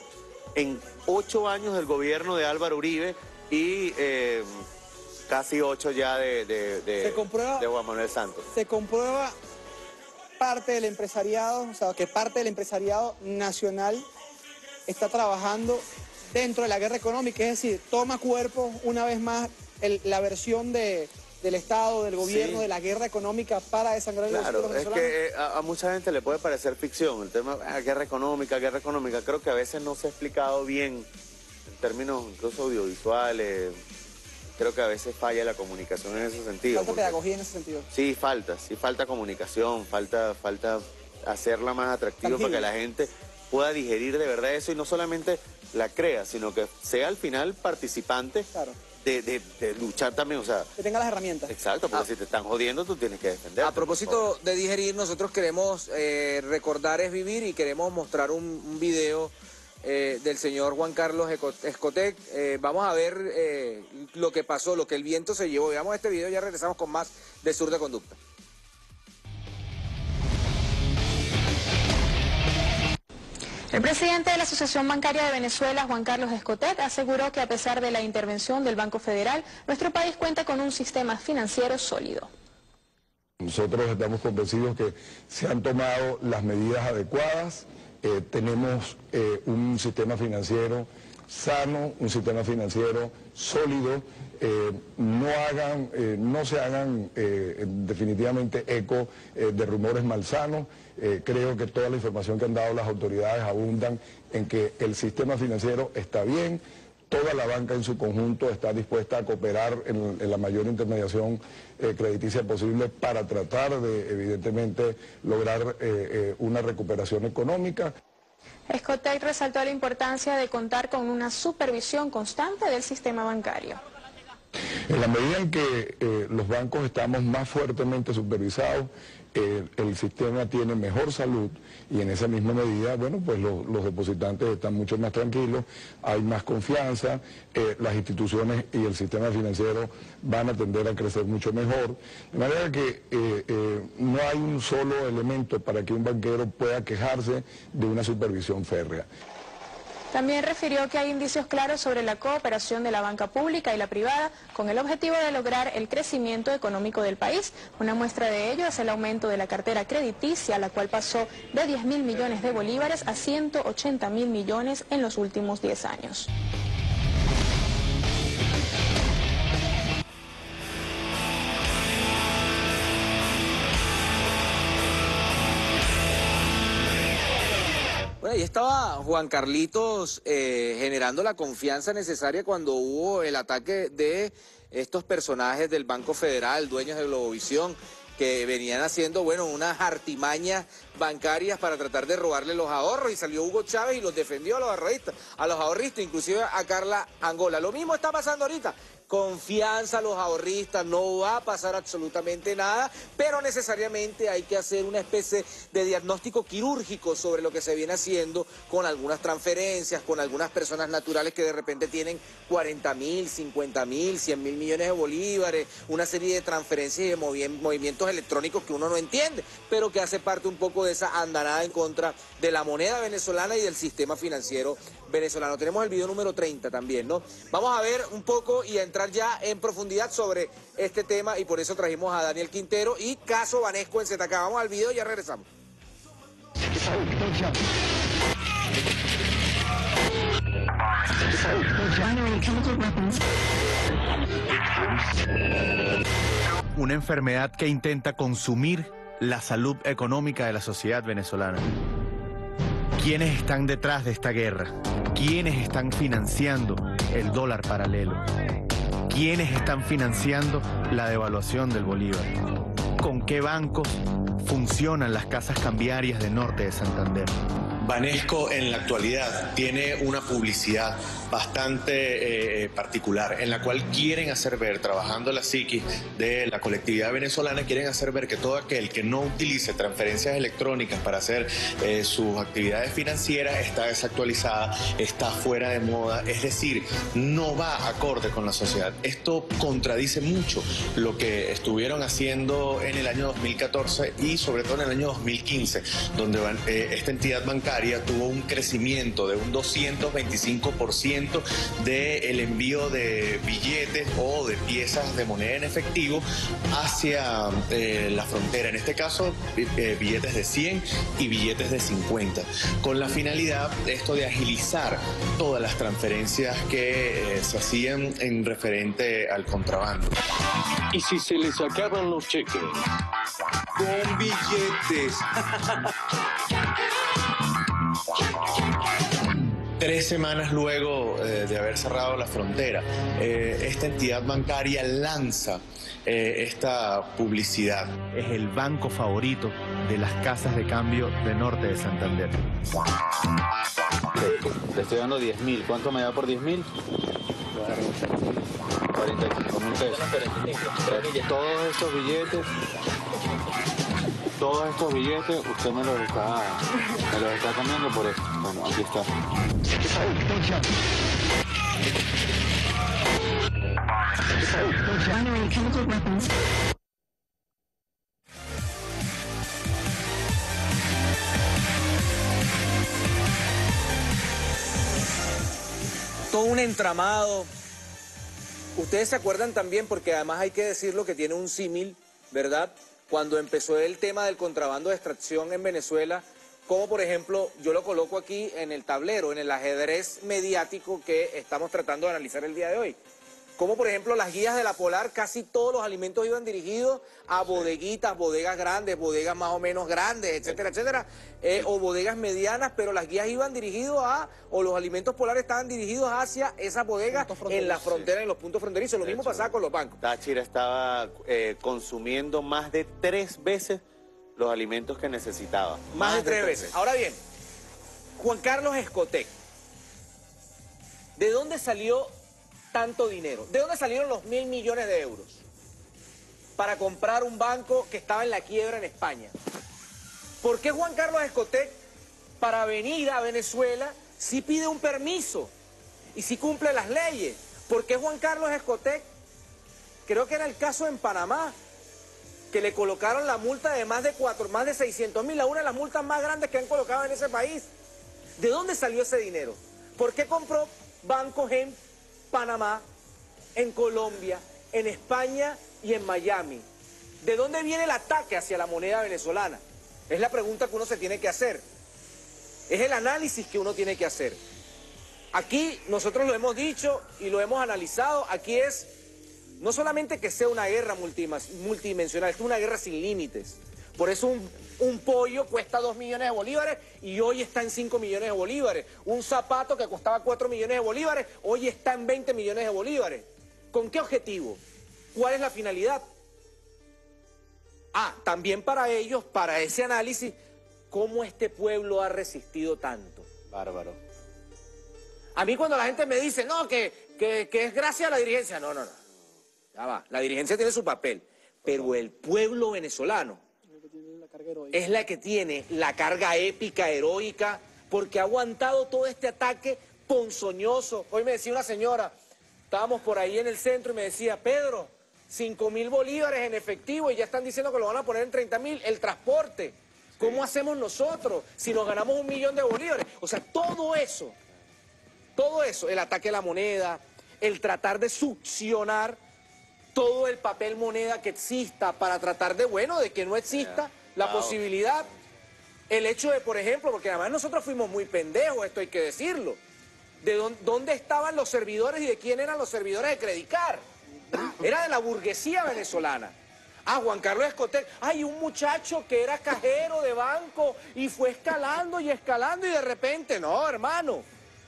en ocho años del gobierno de Álvaro Uribe y eh, casi ocho ya de, de, de, se comprueba, de Juan Manuel Santos. Se comprueba parte del empresariado, o sea, que parte del empresariado nacional está trabajando dentro de la guerra económica, es decir, toma cuerpo una vez más el, la versión de, del Estado, del gobierno, sí, de la guerra económica para desangrar los Claro, es que eh, a, a mucha gente le puede parecer ficción el tema, ah, guerra económica, guerra económica. Creo que a veces no se ha explicado bien en términos incluso audiovisuales. Creo que a veces falla la comunicación en ese sentido. Falta porque, pedagogía en ese sentido. Sí, falta, sí falta comunicación, falta, falta hacerla más atractiva para que la gente pueda digerir de verdad eso y no solamente la crea, sino que sea al final participante. Claro. De, de, de luchar también, o sea... Que tenga las herramientas. Exacto, porque ah, si te están jodiendo, tú tienes que defender. A propósito de digerir, nosotros queremos eh, recordar es vivir y queremos mostrar un, un video eh, del señor Juan Carlos Escotec. Eh, vamos a ver eh, lo que pasó, lo que el viento se llevó. Veamos este video y ya regresamos con más de Sur de Conducta. El presidente de la Asociación Bancaria de Venezuela, Juan Carlos Escotec, aseguró que a pesar de la intervención del Banco Federal, nuestro país cuenta con un sistema financiero sólido. Nosotros estamos convencidos que se han tomado las medidas adecuadas, eh, tenemos eh, un sistema financiero sano, un sistema financiero sólido, eh, no hagan, eh, no se hagan eh, definitivamente eco eh, de rumores malsanos. Eh, creo que toda la información que han dado las autoridades abundan en que el sistema financiero está bien, toda la banca en su conjunto está dispuesta a cooperar en, en la mayor intermediación eh, crediticia posible para tratar de, evidentemente, lograr eh, eh, una recuperación económica. Escotec resaltó la importancia de contar con una supervisión constante del sistema bancario. En la medida en que eh, los bancos estamos más fuertemente supervisados, eh, el sistema tiene mejor salud y en esa misma medida, bueno, pues lo, los depositantes están mucho más tranquilos, hay más confianza, eh, las instituciones y el sistema financiero van a tender a crecer mucho mejor. De manera que eh, eh, no hay un solo elemento para que un banquero pueda quejarse de una supervisión férrea. También refirió que hay indicios claros sobre la cooperación de la banca pública y la privada con el objetivo de lograr el crecimiento económico del país. Una muestra de ello es el aumento de la cartera crediticia, la cual pasó de diez mil millones de bolívares a ciento ochenta mil millones en los últimos diez años. Bueno, ahí estaba Juan Carlitos eh, generando la confianza necesaria cuando hubo el ataque de estos personajes del Banco Federal, dueños de Globovisión, que venían haciendo, bueno, unas artimañas bancarias para tratar de robarle los ahorros, y salió Hugo Chávez y los defendió a los ahorristas, a los ahorristas, inclusive a Carla Angola. Lo mismo está pasando ahorita. Confianza a los ahorristas, no va a pasar absolutamente nada, pero necesariamente hay que hacer una especie de diagnóstico quirúrgico sobre lo que se viene haciendo con algunas transferencias, con algunas personas naturales que de repente tienen cuarenta mil, cincuenta mil, cien mil millones de bolívares, una serie de transferencias y de movi- movimientos electrónicos que uno no entiende, pero que hace parte un poco de de esa andanada en contra de la moneda venezolana y del sistema financiero venezolano. Tenemos el video número treinta también, ¿no? Vamos a ver un poco y a entrar ya en profundidad sobre este tema y por eso trajimos a Daniel Quintero y Caso Banesco en Z K. Vamos al video y ya regresamos. Una enfermedad que intenta consumir la salud económica de la sociedad venezolana. ¿Quiénes están detrás de esta guerra? ¿Quiénes están financiando el dólar paralelo? ¿Quiénes están financiando la devaluación del bolívar? ¿Con qué bancos funcionan las casas cambiarias de Norte de Santander? Banesco en la actualidad tiene una publicidad bastante eh, particular en la cual quieren hacer ver, trabajando la psiquis de la colectividad venezolana, quieren hacer ver que todo aquel que no utilice transferencias electrónicas para hacer eh, sus actividades financieras está desactualizada, está fuera de moda, es decir, no va acorde con la sociedad. Esto contradice mucho lo que estuvieron haciendo en el año dos mil catorce y sobre todo en el año dos mil quince, donde eh, esta entidad bancaria tuvo un crecimiento de un doscientos veinticinco por ciento del envío de billetes o de piezas de moneda en efectivo hacia eh, la frontera, en este caso eh, billetes de cien y billetes de cincuenta, con la finalidad esto de agilizar todas las transferencias que eh, se hacían en referente al contrabando. ¿Y si se les acaban los cheques? Con billetes. Tres semanas luego eh, de haber cerrado la frontera, eh, esta entidad bancaria lanza eh, esta publicidad. Es el banco favorito de las casas de cambio de Norte de Santander. Te, te estoy dando diez mil. ¿Cuánto me da por diez mil? cuarenta y cinco mil pesos. Todos estos billetes... Todos estos billetes usted me los está, me los está cambiando por esto. Bueno, aquí está. Todo un entramado. Ustedes se acuerdan también, porque además hay que decirlo, que tiene un símil, ¿verdad? Cuando empezó el tema del contrabando de extracción en Venezuela, como por ejemplo, yo lo coloco aquí en el tablero, en el ajedrez mediático que estamos tratando de analizar el día de hoy. Como por ejemplo las guías de la Polar, casi todos los alimentos iban dirigidos a bodeguitas, bodegas grandes, bodegas más o menos grandes, etcétera, etcétera, eh, o bodegas medianas, pero las guías iban dirigidos a, o los alimentos polares estaban dirigidos hacia esas bodegas en la frontera, en los puntos fronterizos. Lo mismo pasaba con los bancos. Táchira estaba eh, consumiendo más de tres veces los alimentos que necesitaba. Más, más de, de tres veces. veces. Ahora bien, Juan Carlos Escotec, ¿de dónde salió tanto dinero? ¿De dónde salieron los mil millones de euros para comprar un banco que estaba en la quiebra en España? ¿Por qué Juan Carlos Escotec, para venir a Venezuela, sí pide un permiso y sí cumple las leyes? ¿Por qué Juan Carlos Escotec, creo que era el caso en Panamá, que le colocaron la multa de más de cuatro, más de seiscientos mil, la una de las multas más grandes que han colocado en ese país? ¿De dónde salió ese dinero? ¿Por qué compró bancos en Panamá, en Colombia, en España y en Miami? ¿De dónde viene el ataque hacia la moneda venezolana? Es la pregunta que uno se tiene que hacer. Es el análisis que uno tiene que hacer. Aquí nosotros lo hemos dicho y lo hemos analizado. Aquí es no solamente que sea una guerra multidimensional, es una guerra sin límites. Por eso un, un pollo cuesta dos millones de bolívares y hoy está en cinco millones de bolívares. Un zapato que costaba cuatro millones de bolívares, hoy está en veinte millones de bolívares. ¿Con qué objetivo? ¿Cuál es la finalidad? Ah, también para ellos, para ese análisis, ¿cómo este pueblo ha resistido tanto? Bárbaro. A mí cuando la gente me dice, no, que, que, que es gracias a la dirigencia. No, no, no. Ya va. La dirigencia tiene su papel, pero el pueblo venezolano es la que tiene la carga épica, heroica, porque ha aguantado todo este ataque ponzoñoso. Hoy me decía una señora, estábamos por ahí en el centro y me decía, Pedro, cinco mil bolívares en efectivo y ya están diciendo que lo van a poner en treinta mil, el transporte. ¿Cómo hacemos nosotros si nos ganamos un millón de bolívares? O sea, todo eso, todo eso, el ataque a la moneda, el tratar de succionar todo el papel moneda que exista para tratar de, bueno, de que no exista la Wow. posibilidad. El hecho de, por ejemplo, porque además nosotros fuimos muy pendejos, esto hay que decirlo, de dónde, dónde estaban los servidores y de quién eran los servidores de Credicar. Era de la burguesía venezolana. Ah, Juan Carlos Escotet, hay un muchacho que era cajero de banco y fue escalando y escalando y de repente, no, hermano.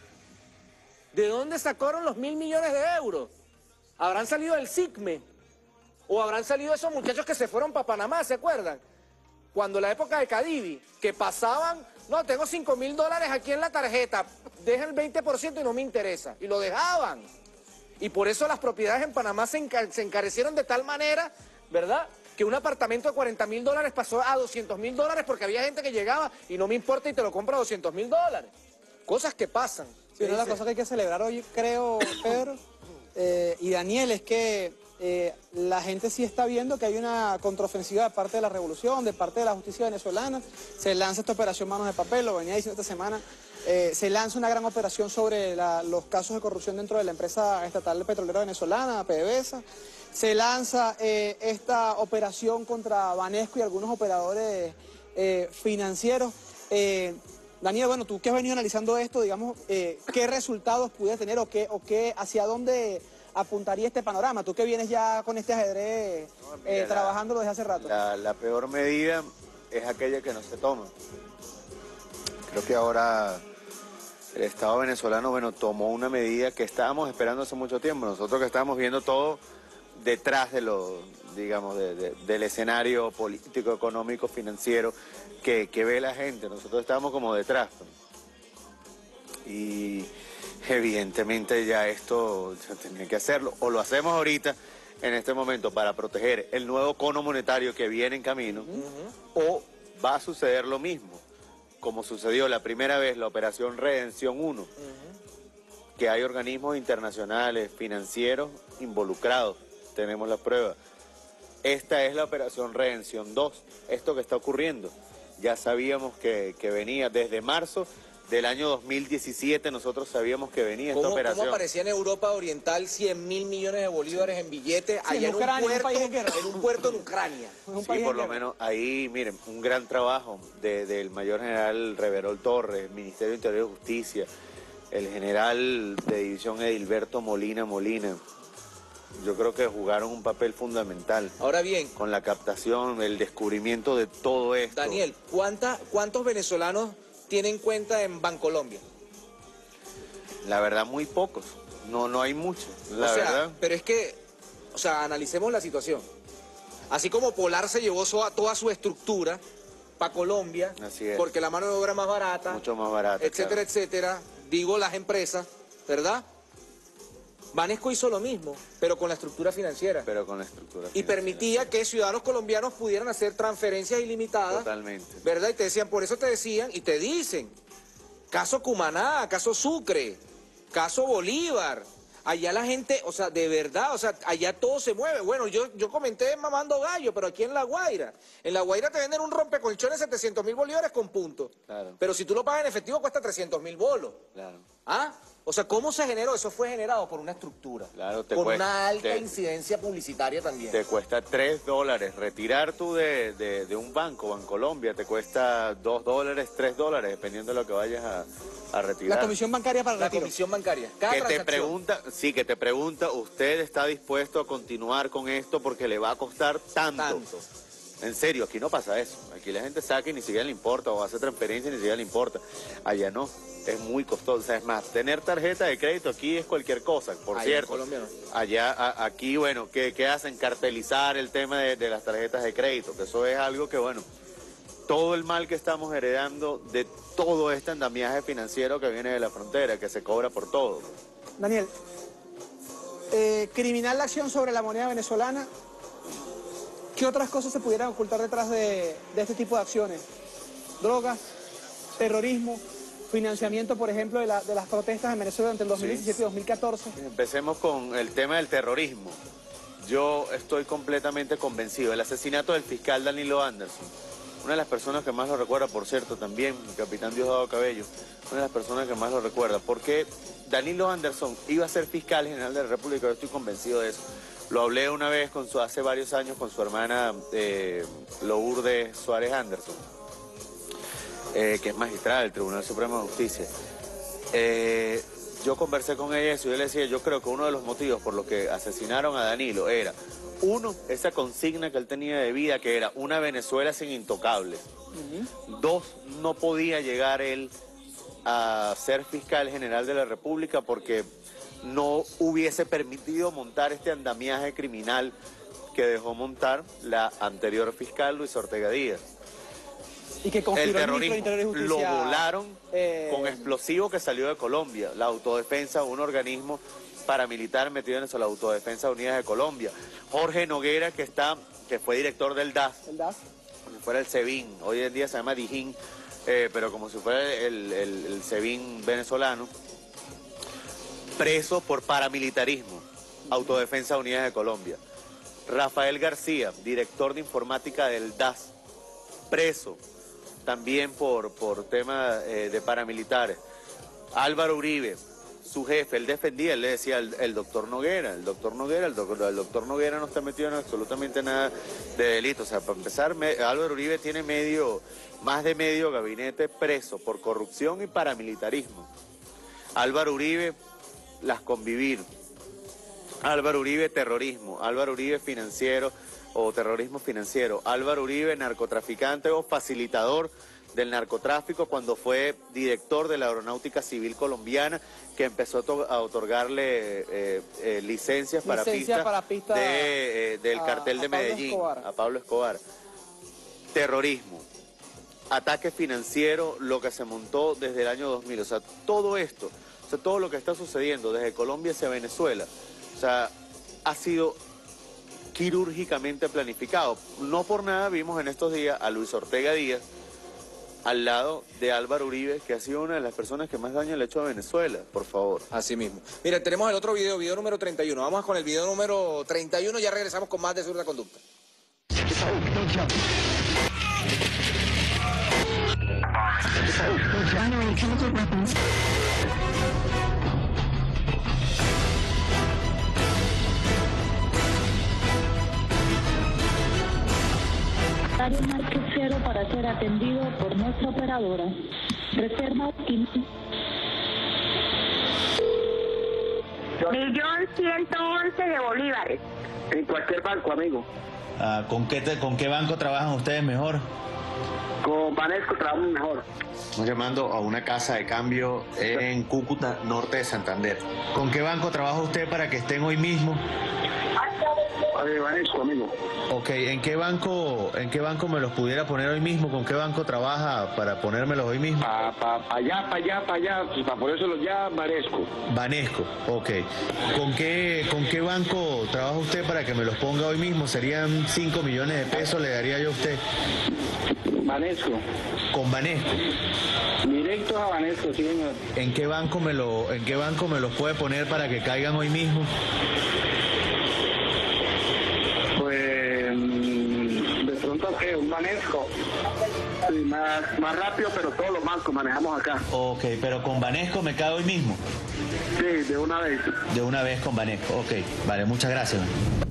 ¿De dónde sacaron los mil millones de euros? ¿Habrán salido del SICME? ¿O habrán salido esos muchachos que se fueron para Panamá, se acuerdan? Cuando la época de Cadivi, que pasaban, no, tengo cinco mil dólares aquí en la tarjeta, deja el veinte por ciento y no me interesa. Y lo dejaban. Y por eso las propiedades en Panamá se, enca se encarecieron de tal manera, ¿verdad?, que un apartamento de cuarenta mil dólares pasó a doscientos mil dólares porque había gente que llegaba y no me importa y te lo compra a doscientos mil dólares. Cosas que pasan. Sí, una de las cosas que hay que celebrar hoy, creo, Pedro eh, y Daniel, es que eh, la gente sí está viendo que hay una contraofensiva de parte de la revolución, de parte de la justicia venezolana. Se lanza esta operación Manos de Papel, lo venía diciendo esta semana. Eh, se lanza una gran operación sobre la, los casos de corrupción dentro de la empresa estatal petrolera venezolana, PDVSA. Se lanza eh, esta operación contra Banesco y algunos operadores eh, financieros. Eh, Daniel, bueno, tú que has venido analizando esto, digamos, eh, ¿qué resultados pudiera tener o qué, o qué, hacia dónde apuntaría este panorama? Tú que vienes ya con este ajedrez No, mira, eh, la- trabajándolo desde hace rato. La, la peor medida es aquella que no se toma. Creo que ahora el Estado venezolano, bueno, tomó una medida que estábamos esperando hace mucho tiempo. Nosotros que estábamos viendo todo detrás de lo, digamos, de- de- del escenario político, económico, financiero que, que ve la gente. Nosotros estábamos como detrás. Y evidentemente ya esto ya tenía que hacerlo. O lo hacemos ahorita, en este momento, para proteger el nuevo cono monetario que viene en camino, o va a suceder lo mismo, como sucedió la primera vez la operación Redención uno, que hay organismos internacionales, financieros involucrados, tenemos la prueba. Esta es la operación Redención dos, esto que está ocurriendo. Ya sabíamos que, que venía desde marzo del año dos mil diecisiete, nosotros sabíamos que venía esta ¿Cómo, operación. ¿Cómo aparecía en Europa Oriental cien mil millones de bolívares en billetes Sí, allá en en, Ucrania, un un puerto, país en guerra. en un puerto en Ucrania? Sí, por lo menos ahí, miren, un gran trabajo de- del mayor general Reverol Torres, Ministerio de Interior y Justicia, el general de división Edilberto Molina Molina. Yo creo que jugaron un papel fundamental. Ahora bien, con la captación, el descubrimiento de todo esto. Daniel, ¿cuánta, ¿cuántos venezolanos tienen cuenta en Bancolombia? La verdad, muy pocos. No, no hay muchos, la o sea, verdad. pero es que, o sea, analicemos la situación. Así como Polar se llevó so- toda su estructura para Colombia, Así es. porque la mano de obra es más barata, Mucho más barata. etcétera, claro. etcétera, digo las empresas, ¿verdad? Banesco hizo lo mismo, pero con la estructura financiera. Pero con la estructura Y permitía que ciudadanos colombianos pudieran hacer transferencias ilimitadas. Totalmente. ¿Verdad? Y te decían, por eso te decían y te dicen, caso Cumaná, caso Sucre, caso Bolívar. Allá la gente, o sea, de verdad, o sea, allá todo se mueve. Bueno, yo, yo comenté mamando gallo, pero aquí en La Guaira. En La Guaira te venden un rompecolchones setecientos mil bolívares con puntos. Claro, Pero si tú lo pagas en efectivo cuesta trescientos mil bolos. claro. ¿Ah? O sea, ¿cómo se generó? Eso fue generado por una estructura. Claro, te con cuesta- una alta te- incidencia publicitaria también. Te cuesta tres dólares. Retirar tú de, de, de un banco, Bancolombia, te cuesta dos dólares, tres dólares, dependiendo de lo que vayas a, a retirar. La comisión bancaria para el La retiro. comisión bancaria. Cada Que te transacción. pregunta, sí, que te pregunta, ¿usted está dispuesto a continuar con esto porque le va a costar tanto? Tanto. En serio, aquí no pasa eso. Aquí la gente saca y ni siquiera le importa, o hace transferencia y ni siquiera le importa. Allá no, es muy costoso. O sea, es más, tener tarjeta de crédito aquí es cualquier cosa, por Allá en cierto. Colombia no. Allá, a- aquí, bueno, ¿qué, qué hacen? Cartelizar el tema de, de las tarjetas de crédito, que eso es algo que, bueno, todo el mal que estamos heredando de todo este andamiaje financiero que viene de la frontera, que se cobra por todo. Daniel, eh, criminal la acción sobre la moneda venezolana. ¿Qué otras cosas se pudieran ocultar detrás de, de este tipo de acciones? Drogas, terrorismo, financiamiento, por ejemplo, de, la- de las protestas en Venezuela entre el dos mil diecisiete y dos mil catorce. Empecemos con el tema del terrorismo. Yo estoy completamente convencido. El asesinato del fiscal Danilo Anderson una de las personas que más lo recuerda, por cierto, también, el capitán Diosdado Cabello, una de las personas que más lo recuerda, porque Danilo Anderson iba a ser fiscal general de la República, yo estoy convencido de eso. Lo hablé una vez con su, hace varios años con su hermana eh, Lourdes Suárez Anderson, eh, que es magistrada del Tribunal Supremo de Justicia. Eh, yo conversé con ella y yo le decía, yo creo que uno de los motivos por los que asesinaron a Danilo era, uno, esa consigna que él tenía de vida, que era una Venezuela sin intocables. Uh-huh. Dos, no podía llegar él a ser fiscal general de la República porque no hubiese permitido montar este andamiaje criminal que dejó montar la anterior fiscal Luis Ortega Díaz. Y que el terrorismo el lo volaron eh... con explosivo que salió de Colombia, la Autodefensa, un organismo paramilitar metido en eso, la Autodefensa Unidas de Colombia. Jorge Noguera, que está, que fue director del D A S, el D A S, como si fuera el SEBIN, hoy en día se llama DIJÍN, eh, pero como si fuera el, el, el SEBIN venezolano, preso por paramilitarismo, Autodefensa Unidas de Colombia. Rafael García, director de informática del D A S, preso también por, por temas eh, de paramilitares. Álvaro Uribe, su jefe, él defendía, él le decía el, el doctor Noguera, el doctor Noguera, el doctor, el doctor Noguera no está metido en absolutamente nada de delito. O sea, para empezar, me, Álvaro Uribe tiene medio, más de medio gabinete preso por corrupción y paramilitarismo. Álvaro Uribe, las convivir. Álvaro Uribe, terrorismo. Álvaro Uribe, financiero o terrorismo financiero. Álvaro Uribe, narcotraficante o facilitador del narcotráfico cuando fue director de la Aeronáutica Civil Colombiana, que empezó a otorgarle eh, eh, licencias para pistas para pista de, eh, del a, cartel de Medellín, Escobar. a Pablo Escobar. Terrorismo, ataque financiero, lo que se montó desde el año dos mil. O sea, todo esto, o sea, todo lo que está sucediendo desde Colombia hacia Venezuela, o sea, ha sido quirúrgicamente planificado. No por nada vimos en estos días a Luis Ortega Díaz al lado de Álvaro Uribe, que ha sido una de las personas que más daño le ha hecho a Venezuela, por favor. Así mismo. Mira, tenemos el otro video, video número treinta y uno. Vamos con el video número treinta y uno, ya regresamos con más de Zurda Conducta. Marco cero para ser atendido por nuestra operadora. Reserva quince. Millón ciento once de bolívares. En cualquier banco, amigo. Ah, ¿con, qué te, ¿Con qué banco trabajan ustedes mejor? Con Banesco trabajamos mejor. Estamos llamando a una casa de cambio en Cúcuta, norte de Santander. ¿Con qué banco trabaja usted para que estén hoy mismo? De Banesco, amigo. Ok, ¿en qué banco en qué banco me los pudiera poner hoy mismo? ¿Con qué banco trabaja para ponérmelos hoy mismo? Para pa, pa allá, para allá, para allá, pues para ponérselos ya, Banesco. Banesco, ok. ¿Con qué, ¿Con qué banco trabaja usted para que me los ponga hoy mismo? Serían cinco millones de pesos, le daría yo a usted. Banesco. ¿Con Banesco? Directo a Banesco, sí, señor. ¿En qué banco me lo, en qué banco me los puede poner para que caigan hoy mismo? Okay, un Banesco, sí, más, más rápido, pero todos los bancos manejamos acá. Ok, pero con Banesco me cae hoy mismo. Sí, de una vez. De una vez con Banesco, ok, vale, muchas gracias.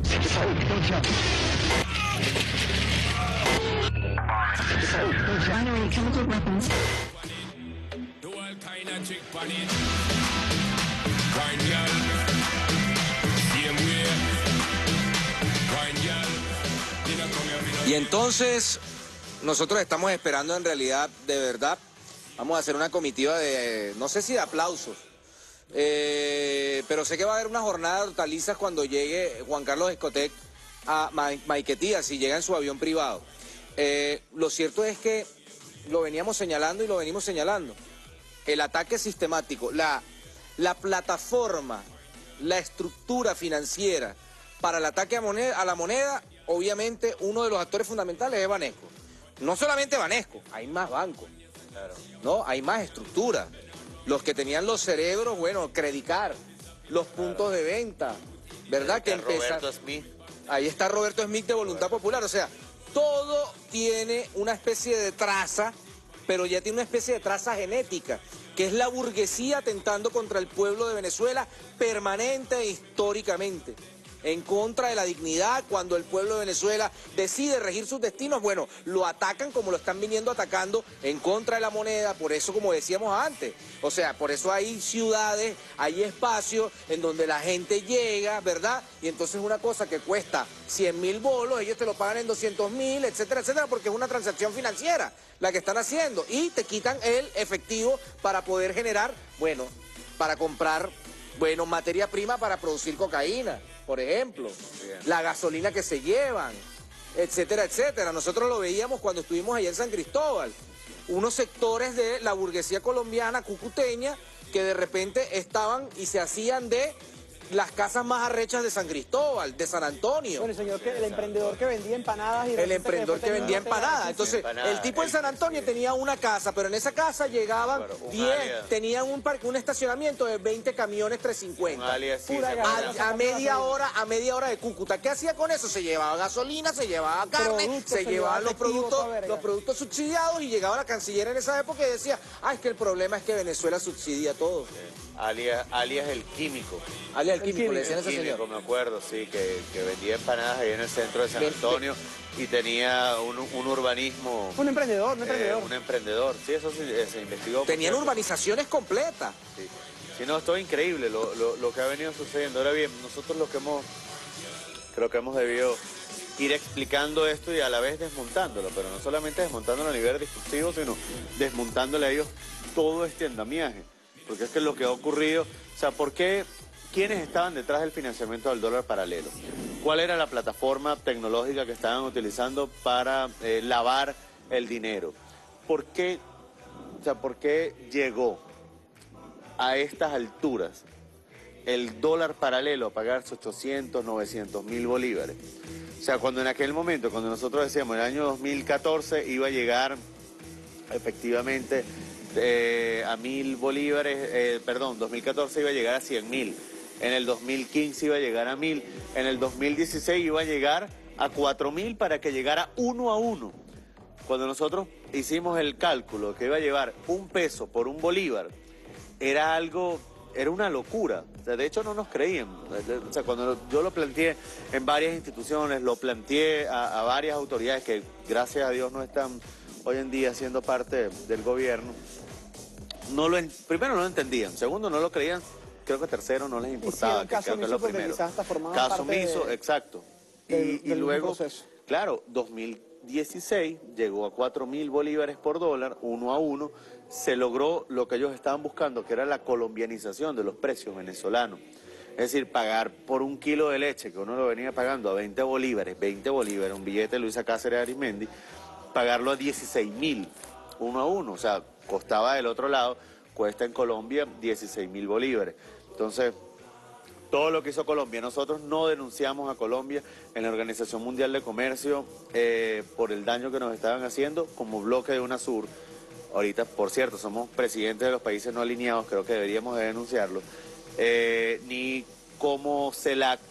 Y entonces, nosotros estamos esperando en realidad, de verdad, vamos a hacer una comitiva de, no sé si de aplausos, eh, pero sé que va a haber una jornada de hortalizas cuando llegue Juan Carlos Escotec a Ma Maiquetía, si llega en su avión privado. Eh, lo cierto es que lo veníamos señalando y lo venimos señalando. El ataque sistemático, la, la plataforma, la estructura financiera para el ataque a, moneda, a la moneda, obviamente uno de los actores fundamentales es Banesco. No solamente Banesco, hay más bancos, claro. ¿No? Hay más estructuras. Los que tenían los cerebros, bueno, Credicar, los claro. puntos de venta, ¿verdad? Que empieza... Roberto Smith. Ahí está Roberto Smith de Voluntad Popular, o sea, todo tiene una especie de traza, pero ya tiene una especie de traza genética, que es la burguesía atentando contra el pueblo de Venezuela permanente e históricamente. En contra de la dignidad, cuando el pueblo de Venezuela decide regir sus destinos, bueno, lo atacan como lo están viniendo atacando en contra de la moneda, por eso, como decíamos antes, o sea, por eso hay ciudades, hay espacios en donde la gente llega, ¿verdad? Y entonces una cosa que cuesta cien mil bolos, ellos te lo pagan en doscientos mil, etcétera, etcétera, porque es una transacción financiera la que están haciendo, y te quitan el efectivo para poder generar, bueno, para comprar, bueno, materia prima para producir cocaína, por ejemplo, bien, la gasolina que se llevan, etcétera, etcétera. Nosotros lo veíamos cuando estuvimos allá en San Cristóbal, unos sectores de la burguesía colombiana cucuteña que de repente estaban y se hacían de las casas más arrechas de San Cristóbal, de San Antonio. Bueno, el señor, que, el emprendedor que vendía empanadas. Y el emprendedor que, que vendía empanadas. Entonces, empanada, el tipo en San Antonio sí. tenía una casa, pero en esa casa llegaban diez, tenían un, par, un estacionamiento de veinte camiones trescientos cincuenta. Alias, sí, a, a media hora, a media hora de Cúcuta. ¿Qué hacía con eso? Se llevaba gasolina, se llevaba carne, productos, se, se llevaban los productos, los productos subsidiados, y llegaba la canciller en esa época y decía, ah, es que el problema es que Venezuela subsidia todo. Sí. Alias, alias el químico. Alias el químico, le decían a ese químico, señor. me acuerdo, sí, que, que vendía empanadas ahí en el centro de San Antonio y tenía un, un urbanismo... Un emprendedor, un emprendedor. Eh, un emprendedor, sí, eso se, se investigó. Tenían urbanizaciones completas. Sí, sí, no, esto es increíble lo, lo, lo que ha venido sucediendo. Ahora bien, nosotros lo que hemos, creo que hemos debido ir explicando esto y a la vez desmontándolo, pero no solamente desmontándolo a nivel discursivo, sino desmontándole a ellos todo este andamiaje. Porque es que lo que ha ocurrido, o sea, ¿por qué? ¿Quiénes estaban detrás del financiamiento del dólar paralelo? ¿Cuál era la plataforma tecnológica que estaban utilizando para eh, lavar el dinero? ¿Por qué, o sea, ¿por qué llegó a estas alturas el dólar paralelo a pagarse ochocientos, novecientos mil bolívares? O sea, cuando en aquel momento, cuando nosotros decíamos el año dos mil catorce iba a llegar efectivamente... Eh, a mil bolívares, eh, perdón, dos mil catorce iba a llegar a cien mil, en el dos mil quince iba a llegar a mil, en el dos mil dieciséis iba a llegar a cuatro mil para que llegara uno a uno. Cuando nosotros hicimos el cálculo que iba a llevar un peso por un bolívar, era algo, era una locura. O sea, de hecho no nos creían. O sea, cuando yo lo planteé en varias instituciones, lo planteé a, a varias autoridades que gracias a Dios no están hoy en día siendo parte del gobierno, no lo en, primero no lo entendían, segundo no lo creían, creo que tercero no les importaba, sí, que creo que es lo primero. Caso omiso, de, exacto. Del, y, del y luego, proceso. claro, dos mil dieciséis llegó a cuatro mil bolívares por dólar, uno a uno, se logró lo que ellos estaban buscando, que era la colombianización de los precios venezolanos. Es decir, pagar por un kilo de leche, que uno lo venía pagando a veinte bolívares, veinte bolívares, un billete de Luisa Cáceres Arismendi, pagarlo a dieciséis mil, uno a uno, o sea, costaba del otro lado, cuesta en Colombia dieciséis mil bolívares. Entonces, todo lo que hizo Colombia, nosotros no denunciamos a Colombia en la Organización Mundial de Comercio eh, por el daño que nos estaban haciendo como bloque de UNASUR. Ahorita, por cierto, somos presidentes de los países no alineados, creo que deberíamos de denunciarlo, eh, ni como CELAC,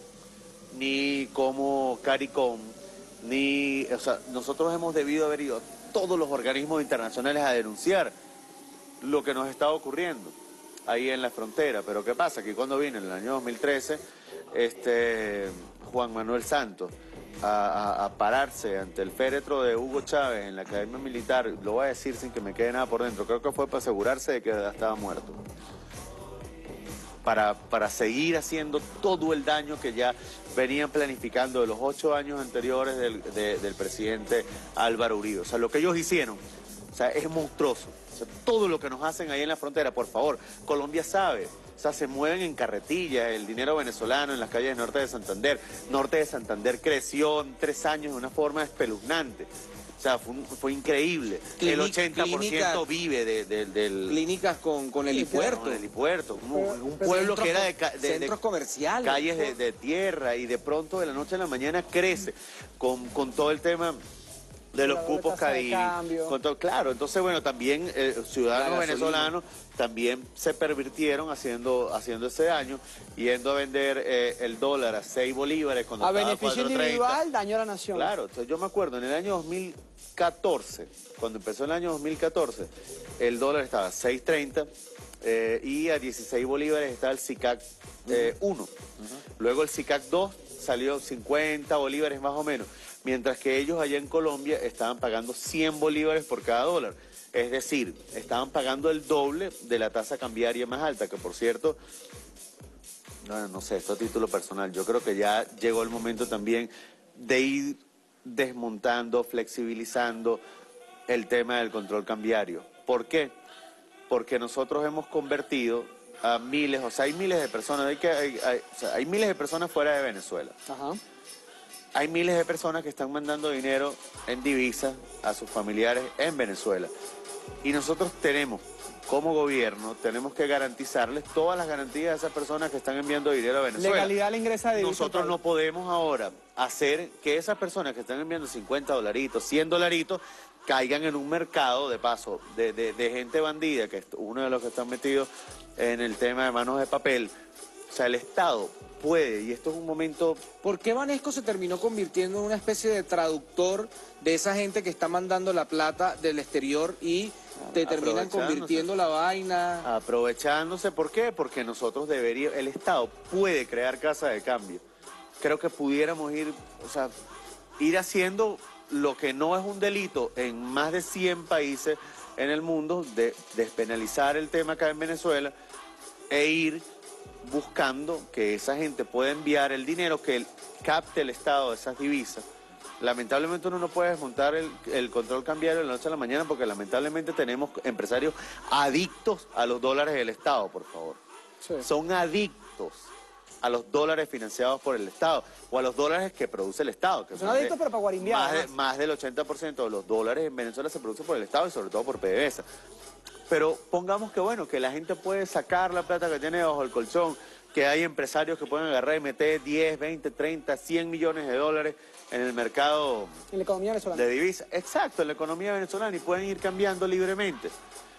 ni como CARICOM, ni, o sea, nosotros hemos debido haber ido a todos los organismos internacionales a denunciar lo que nos estaba ocurriendo ahí en la frontera. Pero ¿qué pasa? Que cuando vino en el año dos mil trece, este, Juan Manuel Santos a, a, a pararse ante el féretro de Hugo Chávez en la Academia Militar, lo voy a decir sin que me quede nada por dentro, creo que fue para asegurarse de que estaba muerto. Para, para seguir haciendo todo el daño que ya venían planificando de los ocho años anteriores del, de, del presidente Álvaro Uribe. O sea, lo que ellos hicieron, o sea, es monstruoso. O sea, todo lo que nos hacen ahí en la frontera, por favor, Colombia sabe. O sea, se mueven en carretillas, el dinero venezolano en las calles del norte de Santander. Norte de Santander creció en tres años de una forma espeluznante. O sea, fue, fue increíble. Clínica, el ochenta por ciento vive de, de, del... Clínicas con, con helipuerto. Con helipuerto. Un, un pueblo centros, que era de, de, centros de comerciales. Calles de, de tierra y de pronto de la noche a la mañana crece con, con todo el tema de los la doble cupos tasa de Cadivi. cambio. Con todo- claro, entonces bueno, también eh, ciudadanos La gasolina. venezolanos también se pervirtieron haciendo, haciendo ese daño, yendo a vender eh, el dólar a seis bolívares cuando A estaba beneficio cuatro treinta. individual, daño a la nación. Claro, entonces yo me acuerdo, en el año dos mil catorce, cuando empezó el año dos mil catorce, el dólar estaba a seis treinta eh, y a dieciséis bolívares estaba el SICAC eh, uno. Luego el SICAC dos salió cincuenta bolívares más o menos, mientras que ellos allá en Colombia estaban pagando cien bolívares por cada dólar. Es decir, estaban pagando el doble de la tasa cambiaria más alta, que por cierto, no, no sé, esto a título personal, yo creo que ya llegó el momento también de ir desmontando, flexibilizando el tema del control cambiario. ¿Por qué? Porque nosotros hemos convertido a miles, o sea, hay miles de personas, hay, que, hay, hay, o sea, hay miles de personas fuera de Venezuela. Ajá. Hay miles de personas que están mandando dinero en divisas a sus familiares en Venezuela. Y nosotros tenemos, como gobierno, tenemos que garantizarles todas las garantías a esas personas que están enviando dinero a Venezuela. Legalidad le ingresa de divisa. Nosotros no podemos ahora hacer que esas personas que están enviando cincuenta dolaritos, cien dolaritos, caigan en un mercado de paso de, de, de gente bandida, que es uno de los que están metidos en el tema de manos de papel. O sea, el Estado puede, y esto es un momento... ¿Por qué Banesco se terminó convirtiendo en una especie de traductor de esa gente que está mandando la plata del exterior y te terminan Aprovechándose. convirtiendo la vaina? Aprovechándose, ¿por qué? Porque nosotros deberíamos, el Estado puede crear casas de cambio. Creo que pudiéramos ir, o sea, ir haciendo lo que no es un delito en más de cien países en el mundo, de despenalizar el tema acá en Venezuela e ir buscando que esa gente pueda enviar el dinero que el, capte el Estado de esas divisas. Lamentablemente uno no puede desmontar el, el control cambiario de la noche a la mañana porque lamentablemente tenemos empresarios adictos a los dólares del Estado, por favor. Sí. Son adictos a los dólares financiados por el Estado o a los dólares que produce el Estado. Que Son más de- adictos, pero para guarimbiar. más, de- además. más del ochenta por ciento de los dólares en Venezuela se produce por el Estado y sobre todo por PDVSA. Pero pongamos que bueno, que la gente puede sacar la plata que tiene bajo el colchón, que hay empresarios que pueden agarrar y meter diez, veinte, treinta, cien millones de dólares en el mercado En la economía venezolana. de divisas. Exacto, en la economía venezolana y pueden ir cambiando libremente.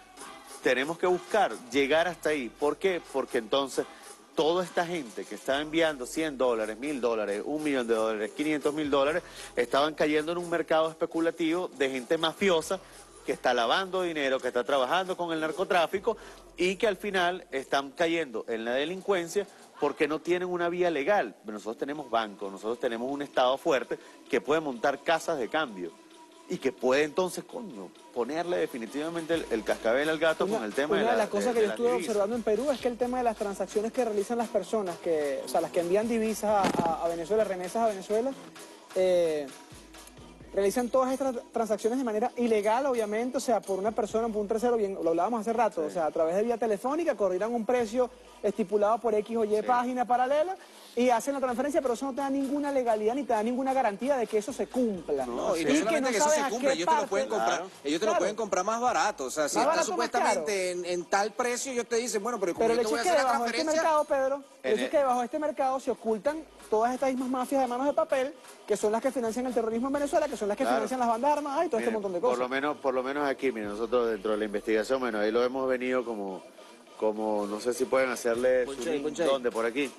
Tenemos que buscar llegar hasta ahí. ¿Por qué? Porque entonces toda esta gente que está enviando cien dólares, mil dólares, un millón de dólares, quinientos mil dólares, estaban cayendo en un mercado especulativo de gente mafiosa que está lavando dinero, que está trabajando con el narcotráfico y que al final están cayendo en la delincuencia porque no tienen una vía legal. Nosotros tenemos bancos, nosotros tenemos un Estado fuerte que puede montar casas de cambio y que puede entonces, coño, ponerle definitivamente el, el cascabel al gato Una, con el tema una de, de la, las cosas de- que de yo las estuve divisas. observando en Perú es que el tema de las transacciones que realizan las personas, que, o sea, las que envían divisas a, a- a Venezuela, remesas a Venezuela, eh, realizan todas estas transacciones de manera ilegal, obviamente, o sea, por una persona, por un tercero, bien, lo hablábamos hace rato, o sea, a través de vía telefónica, coordinan un precio estipulado por X o Y página paralela y hacen la transferencia, pero eso no te da ninguna legalidad ni te da ninguna garantía de que eso se cumpla. No, y no que solamente que, eso sabes se a cumpla, qué ellos te lo parte- pueden comprar, Claro. ellos te Claro. lo pueden comprar más barato, o sea, si Más está barato, más supuestamente en, en tal precio, ellos te dicen, bueno, pero, ¿cómo Pero el yo te hecho voy es a que hacer la debajo de este transferencia? mercado, Pedro, el En hecho es el- que debajo de este mercado se ocultan todas estas mismas mafias de manos de papel, que son las que financian el terrorismo en Venezuela, que son las que Claro. financian las bandas armadas y todo este Miren, montón de por cosas. lo menos, por lo menos aquí, miren, nosotros dentro de la investigación, bueno, ahí lo hemos venido como, como no sé si pueden hacerle Ponche su ahí, link. ponche ahí. ¿Dónde? Por aquí.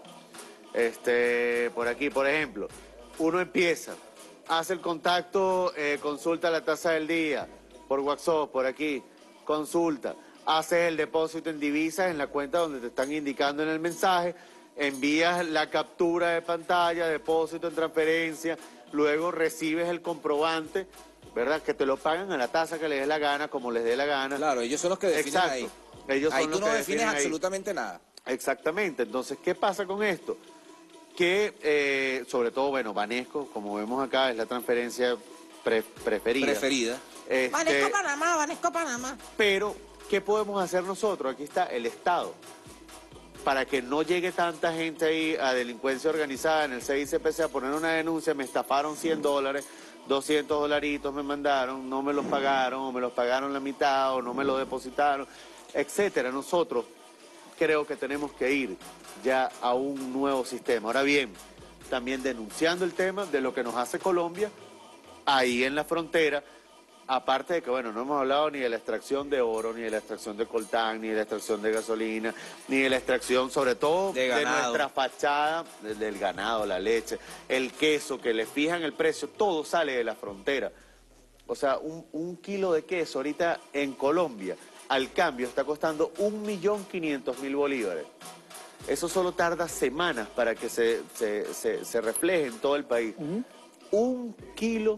Este, por aquí, por ejemplo, uno empieza, hace el contacto, eh, consulta la tasa del día, por WhatsApp, por aquí, consulta, hace el depósito en divisas en la cuenta donde te están indicando en el mensaje, envías la captura de pantalla, depósito en transferencia, luego recibes el comprobante, ¿verdad? Que te lo pagan a la tasa que les dé la gana, como les dé la gana. Claro, ellos son los que definen Exacto. ahí. Ellos son Ahí los tú no que defines definen ahí. absolutamente nada. Exactamente. Entonces, ¿qué pasa con esto? Que, eh, sobre todo, bueno, Banesco, como vemos acá, es la transferencia pre- preferida. Preferida. Este, Banesco Panamá, Banesco Panamá. pero, ¿qué podemos hacer nosotros? Aquí está el Estado. Para que no llegue tanta gente ahí a delincuencia organizada en el C I C P C a poner una denuncia, me estafaron cien dólares, doscientos dolaritos me mandaron, no me los pagaron, o me los pagaron la mitad, o no me lo depositaron, etcétera. Nosotros creo que tenemos que ir ya a un nuevo sistema. Ahora bien, también denunciando el tema de lo que nos hace Colombia ahí en la frontera, aparte de que, bueno, no hemos hablado ni de la extracción de oro, ni de la extracción de coltán, ni de la extracción de gasolina, ni de la extracción, sobre todo, de, de nuestra fachada, del, del ganado, la leche, el queso, que le fijan el precio, todo sale de la frontera. O sea, un, un kilo de queso ahorita en Colombia, al cambio, está costando un millón quinientos mil bolívares. Eso solo tarda semanas para que se, se, se, se refleje en todo el país. Uh-huh. Un kilo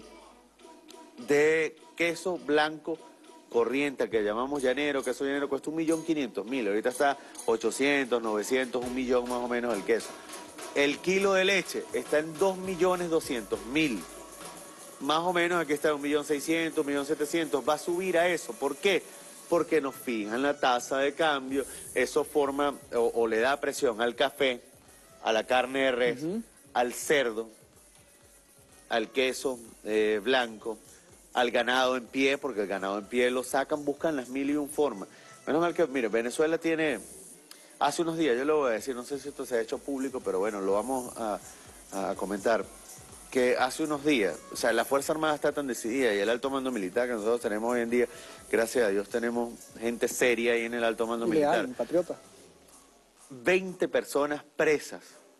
de queso blanco corriente, que llamamos llanero, queso llanero, cuesta un millón quinientos mil. Ahorita está ochocientos, novecientos, un millón más o menos el queso. El kilo de leche está en dos millones doscientos mil. Más o menos aquí está un millón seiscientos, un millón setecientos. Va a subir a eso. ¿Por qué? Porque nos fijan la tasa de cambio, eso forma o, o le da presión al café, a la carne de res, uh-huh. al cerdo, al queso eh, blanco, al ganado en pie, porque el ganado en pie lo sacan, buscan las mil y un formas. Menos mal que, mire, Venezuela tiene, hace unos días, yo lo voy a decir, no sé si esto se ha hecho público, pero bueno, lo vamos a, a comentar, que hace unos días, o sea, la Fuerza Armada está tan decidida y el alto mando militar que nosotros tenemos hoy en día, gracias a Dios tenemos gente seria ahí en el alto mando Leal, militar. Patriota. veinte personas presas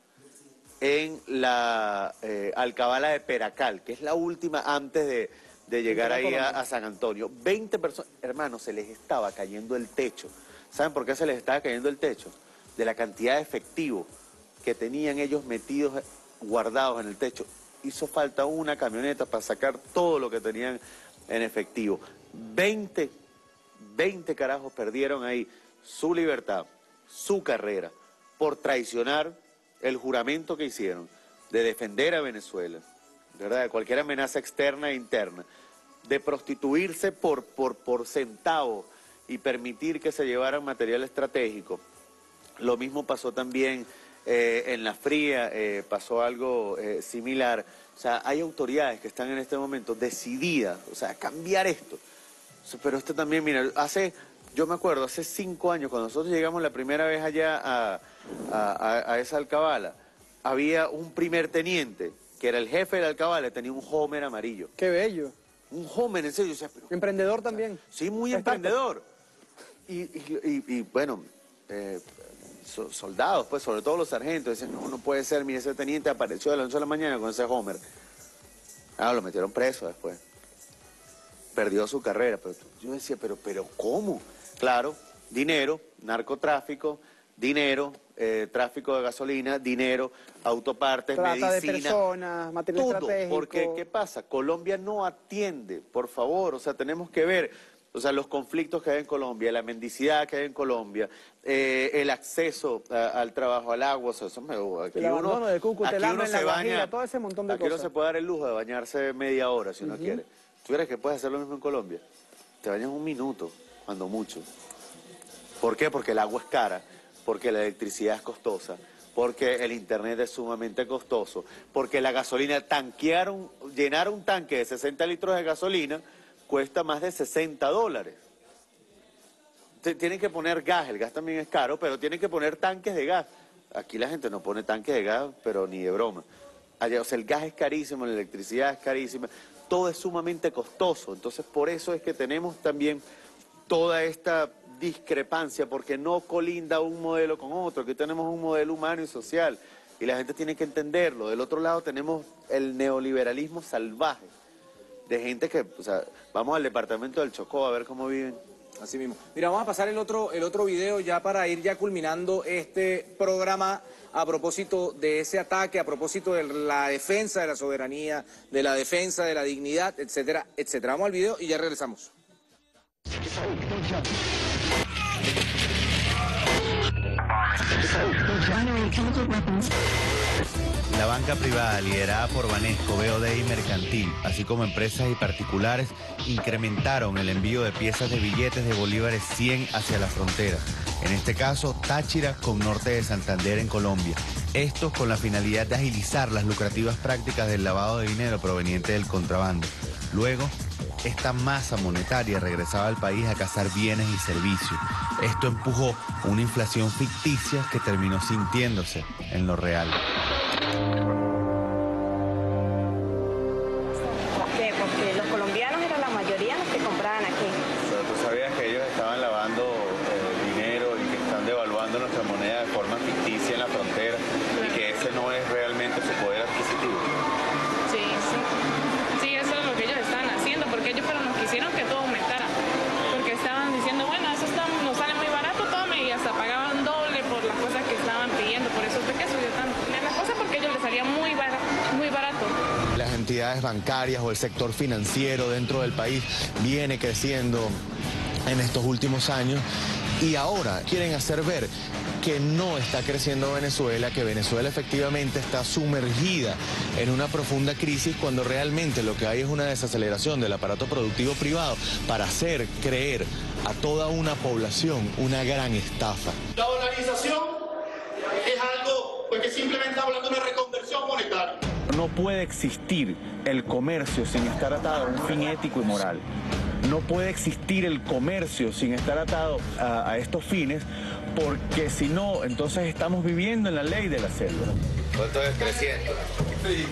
en la eh, alcabala de Peracal, que es la última antes de, de llegar ahí a, a San Antonio. veinte personas, hermanos, se les estaba cayendo el techo. ¿Saben por qué se les estaba cayendo el techo? De la cantidad de efectivo que tenían ellos metidos, guardados en el techo. Hizo falta una camioneta para sacar todo lo que tenían en efectivo. veinte, veinte carajos perdieron ahí su libertad, su carrera, por traicionar el juramento que hicieron de defender a Venezuela, ¿verdad? De cualquier amenaza externa e interna, de prostituirse por, por, por centavos y permitir que se llevaran material estratégico. Lo mismo pasó también eh, en la Fría, eh, pasó algo eh, similar. O sea, hay autoridades que están en este momento decididas, o sea, a cambiar esto. O sea, pero esto también, mira, hace, yo me acuerdo, hace cinco años, cuando nosotros llegamos la primera vez allá a, a, a esa alcabala, había un primer teniente, que era el jefe de la alcabala, tenía un Homer amarillo. ¡Qué bello! Un Homer, en serio. O sea, pero, emprendedor también. O sea, sí, muy emprendedor. Y, y, y, y bueno, eh, so, soldados, pues, sobre todo los sargentos, dicen, no, no puede ser, mire, ese teniente apareció a las once de la mañana con ese Homer. Ah, lo metieron preso después. Perdió su carrera. Pero yo decía, pero, pero ¿cómo? Claro, dinero, narcotráfico, dinero, eh, tráfico de gasolina, dinero, autopartes, trata medicina. de personas, material todo, estratégico. Porque, ¿qué pasa? Colombia no atiende, por favor, o sea, tenemos que ver, o sea, los conflictos que hay en Colombia, la mendicidad que hay en Colombia, eh, el acceso a, al trabajo, al agua, o sea, eso me... Aquí el uno, de Cúcuta, aquí el hambre uno en la se Guajira, baña, todo ese montón de aquí cosas. uno se puede dar el lujo de bañarse media hora si uno Uh-huh. quiere. ¿Tú crees que puedes hacer lo mismo en Colombia? Te bañas un minuto, cuando mucho. ¿Por qué? Porque el agua es cara, porque la electricidad es costosa, porque el internet es sumamente costoso, porque la gasolina, tanquear un, llenar un tanque de sesenta litros de gasolina cuesta más de sesenta dólares. Tienen que poner gas, el gas también es caro, pero tienen que poner tanques de gas. Aquí la gente no pone tanques de gas, pero ni de broma. Allá, o sea, el gas es carísimo, la electricidad es carísima, todo es sumamente costoso. Entonces, por eso es que tenemos también toda esta discrepancia, porque no colinda un modelo con otro. Aquí tenemos un modelo humano y social, y la gente tiene que entenderlo. Del otro lado tenemos el neoliberalismo salvaje, de gente que, o sea, vamos al departamento del Chocó a ver cómo viven. Así mismo. Mira, vamos a pasar el otro, el otro video ya para ir ya culminando este programa a propósito de ese ataque, a propósito de la defensa de la soberanía, de la defensa de la dignidad, etcétera, etcétera. Vamos al video y ya regresamos. La banca privada liderada por Banesco, B O D y Mercantil, así como empresas y particulares, incrementaron el envío de piezas de billetes de bolívares cien hacia la frontera. En este caso, Táchira con norte de Santander en Colombia. Esto con la finalidad de agilizar las lucrativas prácticas del lavado de dinero proveniente del contrabando. Luego, esta masa monetaria regresaba al país a cazar bienes y servicios. Esto empujó una inflación ficticia que terminó sintiéndose en lo real. llevando nuestra moneda de forma ficticia en la frontera y que ese no es realmente su poder adquisitivo. Sí, sí. Sí, eso es lo que ellos estaban haciendo, porque ellos pero nos quisieron que todo aumentara. Porque estaban diciendo, bueno, eso está, nos sale muy barato, tome, y hasta pagaban doble por las cosas que estaban pidiendo. Por eso fue que subió tanto. Las cosas porque a ellos les salía muy barato, muy barato. Las entidades bancarias o el sector financiero dentro del país viene creciendo en estos últimos años y ahora quieren hacer ver que no está creciendo Venezuela, que Venezuela efectivamente está sumergida en una profunda crisis cuando realmente lo que hay es una desaceleración del aparato productivo privado para hacer creer a toda una población una gran estafa. La dolarización es algo pues, que simplemente habla de una reconversión monetaria. No puede existir el comercio sin estar atado a un fin ético y moral. No puede existir el comercio sin estar atado a, a estos fines, porque si no, entonces estamos viviendo en la ley de la selva. ¿Cuánto es? trescientos. Sí.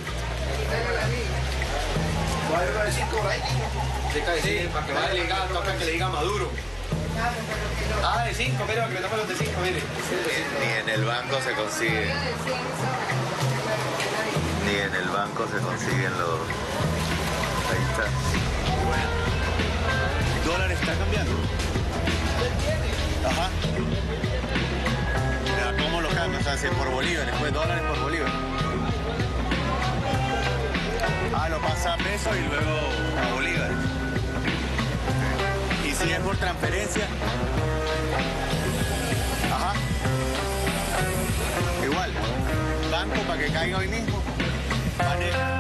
Sí, para que vaya a ligar, toca que le diga Maduro. Ah, de cinco, pero que le tomen los de cinco, mire. Ni, ni en el banco se consigue. Ni en el banco se consiguen los... Ahí está. Bueno. ¿El dólar está cambiando? Ajá. Mira, ¿cómo lo cambian? O sea, si por bolívares, pues dólares por bolívares. Ah, lo pasa a pesos y luego a bolívares. Y si es por transferencia. Ajá. Igual. Banco para que caiga hoy mismo. Panel.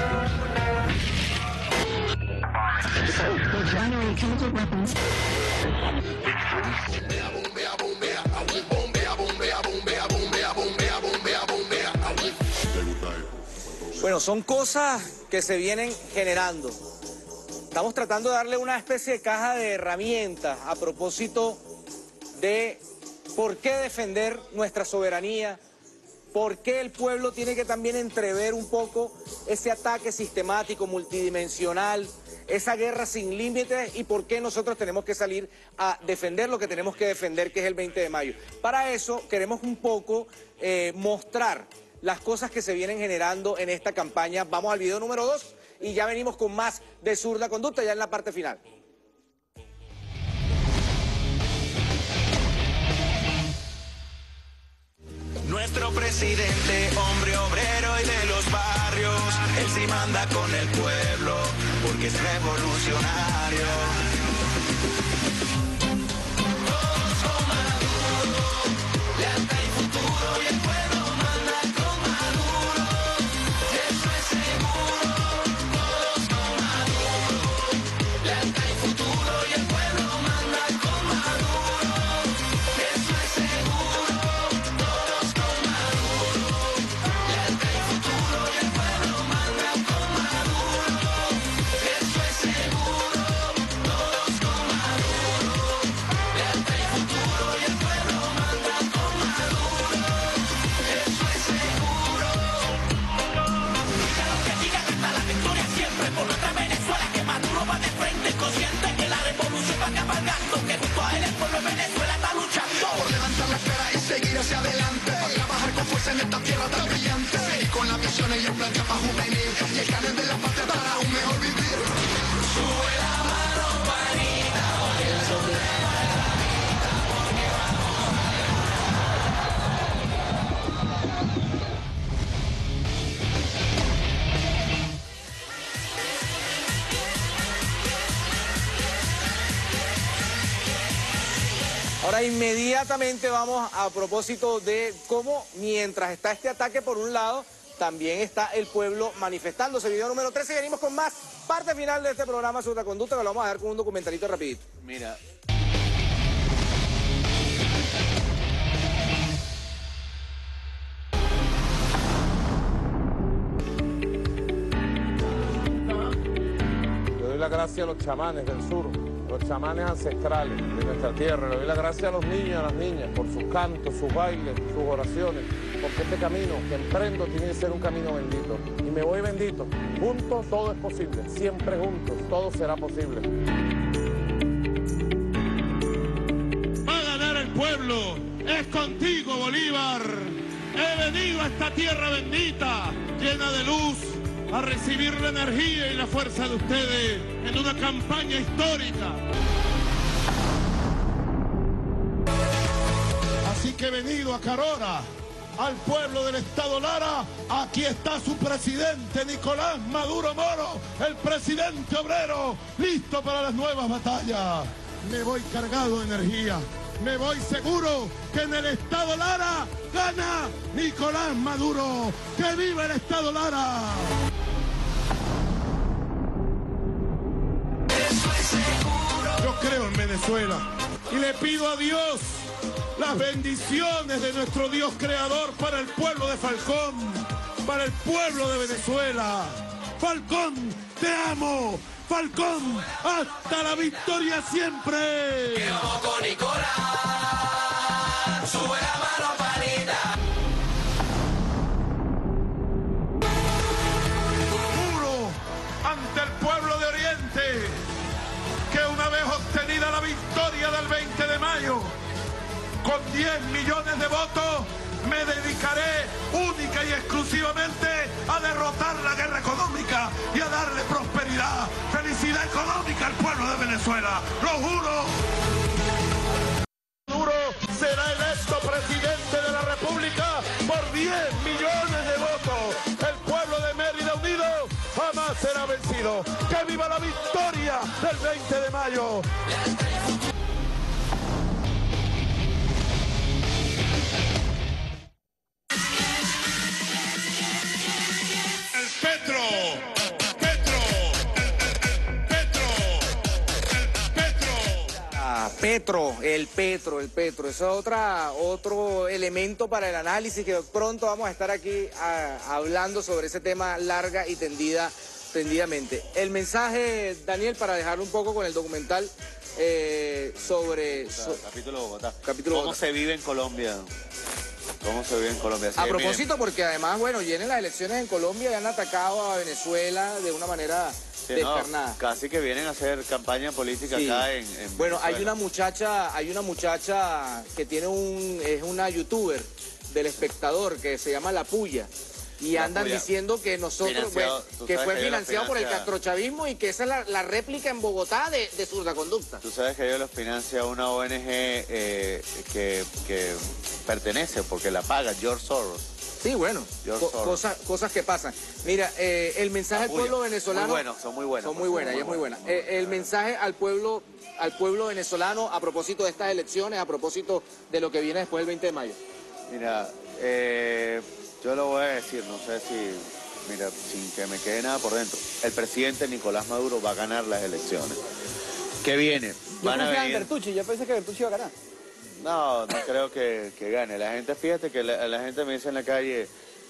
Bueno, son cosas que se vienen generando. Estamos tratando de darle una especie de caja de herramientas a propósito de por qué defender nuestra soberanía, por qué el pueblo tiene que también entrever un poco ese ataque sistemático, multidimensional, esa guerra sin límites y por qué nosotros tenemos que salir a defender lo que tenemos que defender, que es el veinte de mayo. Para eso queremos un poco eh, mostrar las cosas que se vienen generando en esta campaña. Vamos al video número dos y ya venimos con más de Zurda Conducta ya en la parte final. Nuestro presidente, hombre obrero y de los barrios, él sí manda con el pueblo, porque es revolucionario. Todos con Maduro, lealtad y futuro, y el pueblo manda con Maduro, eso es seguro. Todos con Maduro, lealtad y futuro, y el pueblo manda con Maduro, eso es seguro. Consciente que la revolución va cabalgando, que junto a él el pueblo de Venezuela está luchando por levantar la cara y seguir hacia adelante, para trabajar con fuerza en esta tierra tan brillante, seguir con las visiones y el plan capa juvenil y el canal de la patria para un mejor vivir. Sube la mano, panita, porque la soberanía es la vida, porque vamos a Ahora inmediatamente vamos a propósito de cómo mientras está este ataque por un lado, también está el pueblo manifestándose. Video número trece y venimos con más parte final de este programa Zurda Conducta, que lo vamos a dar con un documentalito rapidito. Mira. Le doy la gracia a los chamanes del sur, los chamanes ancestrales de nuestra tierra. Le doy la gracia a los niños y a las niñas por sus cantos, sus bailes, sus oraciones, porque este camino que emprendo tiene que ser un camino bendito. Y me voy bendito. Juntos todo es posible, siempre juntos todo será posible. Va a ganar el pueblo, es contigo, Bolívar. He venido a esta tierra bendita, llena de luz, a recibir la energía y la fuerza de ustedes en una campaña histórica. Así que he venido a Carora, al pueblo del Estado Lara. Aquí está su presidente, Nicolás Maduro Moro, el presidente obrero, listo para las nuevas batallas. Me voy cargado de energía. Me voy seguro que en el Estado Lara gana Nicolás Maduro. ¡Que viva el Estado Lara! Yo creo en Venezuela y le pido a Dios las bendiciones de nuestro Dios creador para el pueblo de Falcón, para el pueblo de Venezuela. Falcón, te amo. Falcón, hasta la victoria siempre. Que vamos con Nicolás, sube la mano, panita. Juro ante el pueblo de Oriente que una vez obtenida la victoria del veinte de mayo, con diez millones de votos, me dedicaré única y exclusivamente a derrotar la guerra económica y a darle prosperidad, felicidad económica al pueblo de Venezuela. ¡Lo juro! Maduro será electo presidente de la República por diez millones de votos. El pueblo de Mérida unido jamás será vencido. ¡Que viva la victoria del veinte de mayo! Petro, Petro, el, el, el Petro, el Petro. Ah, Petro, el Petro, el Petro. Eso es otra, otro elemento para el análisis que pronto vamos a estar aquí a, hablando sobre ese tema larga y tendida, tendidamente. El mensaje, Daniel, para dejarlo un poco con el documental eh, sobre... So, capítulo Bogotá. Capítulo ¿Cómo Bogotá. se vive en Colombia? ¿Cómo se vive en Colombia? Sí, A miren. propósito, porque además, bueno, vienen las elecciones en Colombia y han atacado a Venezuela de una manera Sí, no, descarnada. casi que vienen a hacer campaña política Sí. acá en, en Bueno, hay Venezuela. una muchacha, hay una muchacha que tiene un, es una youtuber del Espectador que se llama La Puya. Y La andan Puya. diciendo que nosotros, Financiado, pues, tú que sabes fue que ellos la financiado por el financia- castrochavismo y que esa es la, la réplica en Bogotá de, de Zurda Conducta. Tú sabes que ellos los financia una O N G eh, que, que pertenece, porque la paga George Soros. Sí, bueno, George co- Soros. cosas, cosas que pasan. Mira, eh, el mensaje al La Puya. pueblo venezolano... Muy buenos, son muy buenos. Son muy buenas, ella es muy buena. Eh, el mensaje al pueblo, al pueblo venezolano a propósito de estas elecciones, a propósito de lo que viene después del veinte de mayo. Mira, eh, yo lo voy a decir, no sé si, mira, sin que me quede nada por dentro. El presidente Nicolás Maduro va a ganar las elecciones. ¿Qué viene? Yo Van a confiaba en venir... Bertucci, yo pensé que Bertucci iba a ganar. No, no creo que, que gane. La gente, fíjate que la, la gente me dice en la calle,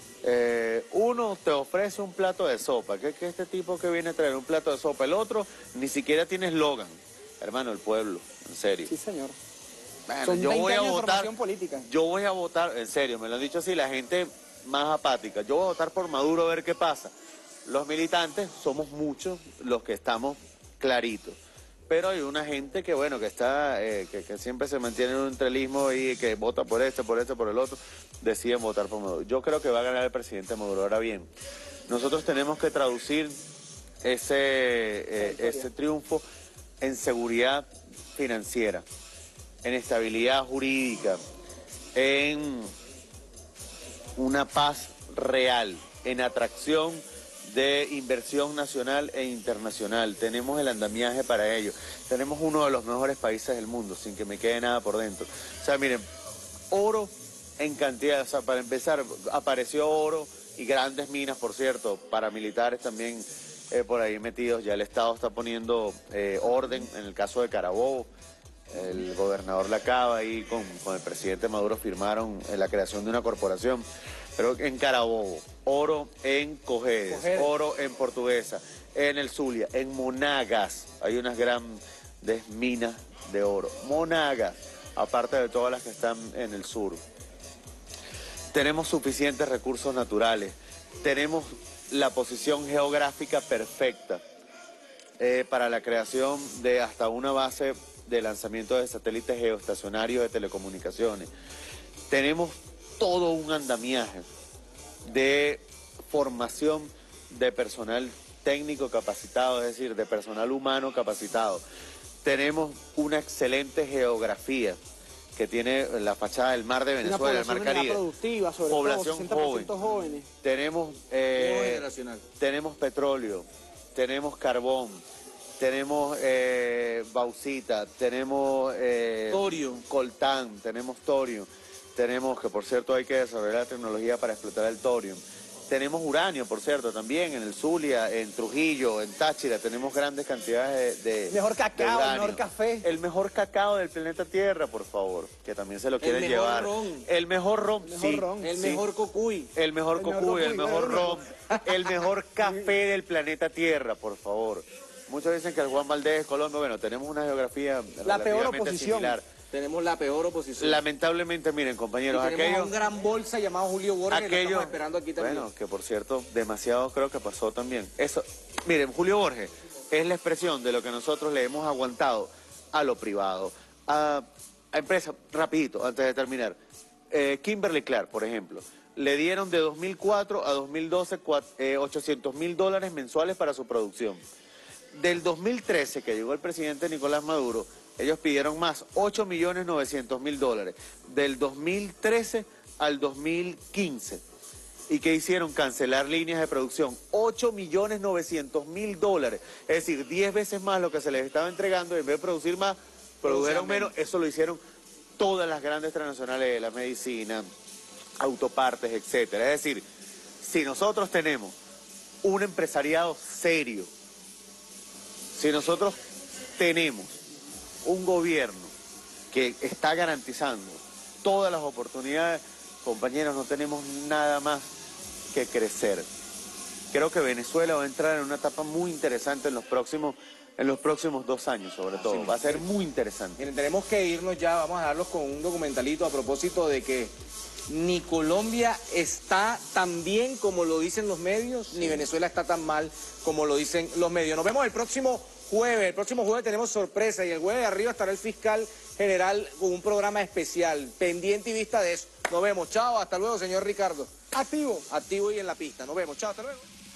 eh, uno te ofrece un plato de sopa, que es que este tipo que viene a traer un plato de sopa, el otro ni siquiera tiene eslogan. Hermano, el pueblo, en serio. Sí, señor. Bueno, Son yo veinte voy a años de votar, formación política. yo voy a votar, en serio, me lo han dicho así, la gente más apática. Yo voy a votar por Maduro a ver qué pasa. Los militantes somos muchos los que estamos claritos. Pero hay una gente que, bueno, que está, eh, que, que siempre se mantiene en un entrelismo y que vota por este, por este, por el otro, deciden votar por Maduro. Yo creo que va a ganar el presidente Maduro. Ahora bien, nosotros tenemos que traducir ese, eh, ese triunfo en seguridad financiera, en estabilidad jurídica, en una paz real, en atracción de inversión nacional e internacional. Tenemos el andamiaje para ello. Tenemos uno de los mejores países del mundo, sin que me quede nada por dentro. O sea, miren, oro en cantidad, o sea, para empezar, apareció oro y grandes minas, por cierto, paramilitares también eh, por ahí metidos. Ya el Estado está poniendo eh, orden, en el caso de Carabobo. El gobernador Lacaba ahí con, con el presidente Maduro firmaron eh, la creación de una corporación. Pero en Carabobo, oro en Cojedes, Cojedes. oro en Portuguesa, en el Zulia, en Monagas, hay unas grandes minas de oro. Monagas, aparte de todas las que están en el sur. Tenemos suficientes recursos naturales, tenemos la posición geográfica perfecta eh, para la creación de hasta una base de lanzamiento de satélites geoestacionarios de telecomunicaciones. Tenemos todo un andamiaje de formación de personal técnico capacitado, es decir, de personal humano capacitado. Tenemos una excelente geografía que tiene la fachada del mar de Venezuela, el mar Caribe. Productiva, sobre población todo, joven. jóvenes. Tenemos, eh, tenemos petróleo, tenemos carbón, tenemos eh, bauxita, tenemos eh, torio, coltán, tenemos torio, tenemos, que por cierto hay que desarrollar la tecnología para explotar el torio. Tenemos uranio, por cierto, también en el Zulia, en Trujillo, en Táchira, tenemos grandes cantidades de, de Mejor cacao, de mejor café. El mejor cacao del planeta Tierra, por favor, que también se lo quieren el mejor llevar. Ron. El mejor ron, el mejor sí. ron. El sí. mejor cocuy. El mejor El cocuy, mejor el mejor cocuy, ron, el mejor café del planeta Tierra, por favor. Muchos dicen que el Juan Valdez es Colombia. Bueno, tenemos una geografía la peor relativamente oposición. similar. Tenemos la peor oposición. Lamentablemente, miren, compañeros, y tenemos aquellos... un gran bolsa llamado Julio Borges, que lo aquello, estamos esperando aquí también. Bueno, que por cierto, demasiado creo que pasó también. Eso, miren, Julio Borges es la expresión de lo que nosotros le hemos aguantado a lo privado, a, a empresas, rapidito, antes de terminar. Eh, Kimberly Clark, por ejemplo, le dieron de dos mil cuatro a dos mil doce eh, ochocientos mil dólares mensuales para su producción. Del dos mil trece, que llegó el presidente Nicolás Maduro, ellos pidieron más, ocho millones novecientos mil dólares. Del dos mil trece al dos mil quince. ¿Y qué hicieron? Cancelar líneas de producción. ocho millones novecientos mil dólares. Es decir, diez veces más lo que se les estaba entregando. En vez de producir más, produjeron menos. Eso lo hicieron todas las grandes transnacionales de la medicina, autopartes, etcétera. Es decir, si nosotros tenemos un empresariado serio, si nosotros tenemos un gobierno que está garantizando todas las oportunidades, compañeros, no tenemos nada más que crecer. Creo que Venezuela va a entrar en una etapa muy interesante en los próximos, en los próximos dos años, sobre todo. Sí, va a ser sí. muy interesante. Miren, tenemos que irnos ya, vamos a darlos con un documentalito a propósito de que ni Colombia está tan bien como lo dicen los medios, sí. ni Venezuela está tan mal como lo dicen los medios. Nos vemos el próximo jueves. El próximo jueves tenemos sorpresa y el jueves de arriba estará el fiscal general con un programa especial, pendiente y vista de eso. Nos vemos. Chao, hasta luego, señor Ricardo. Activo. Activo y en la pista. Nos vemos. Chao, hasta luego.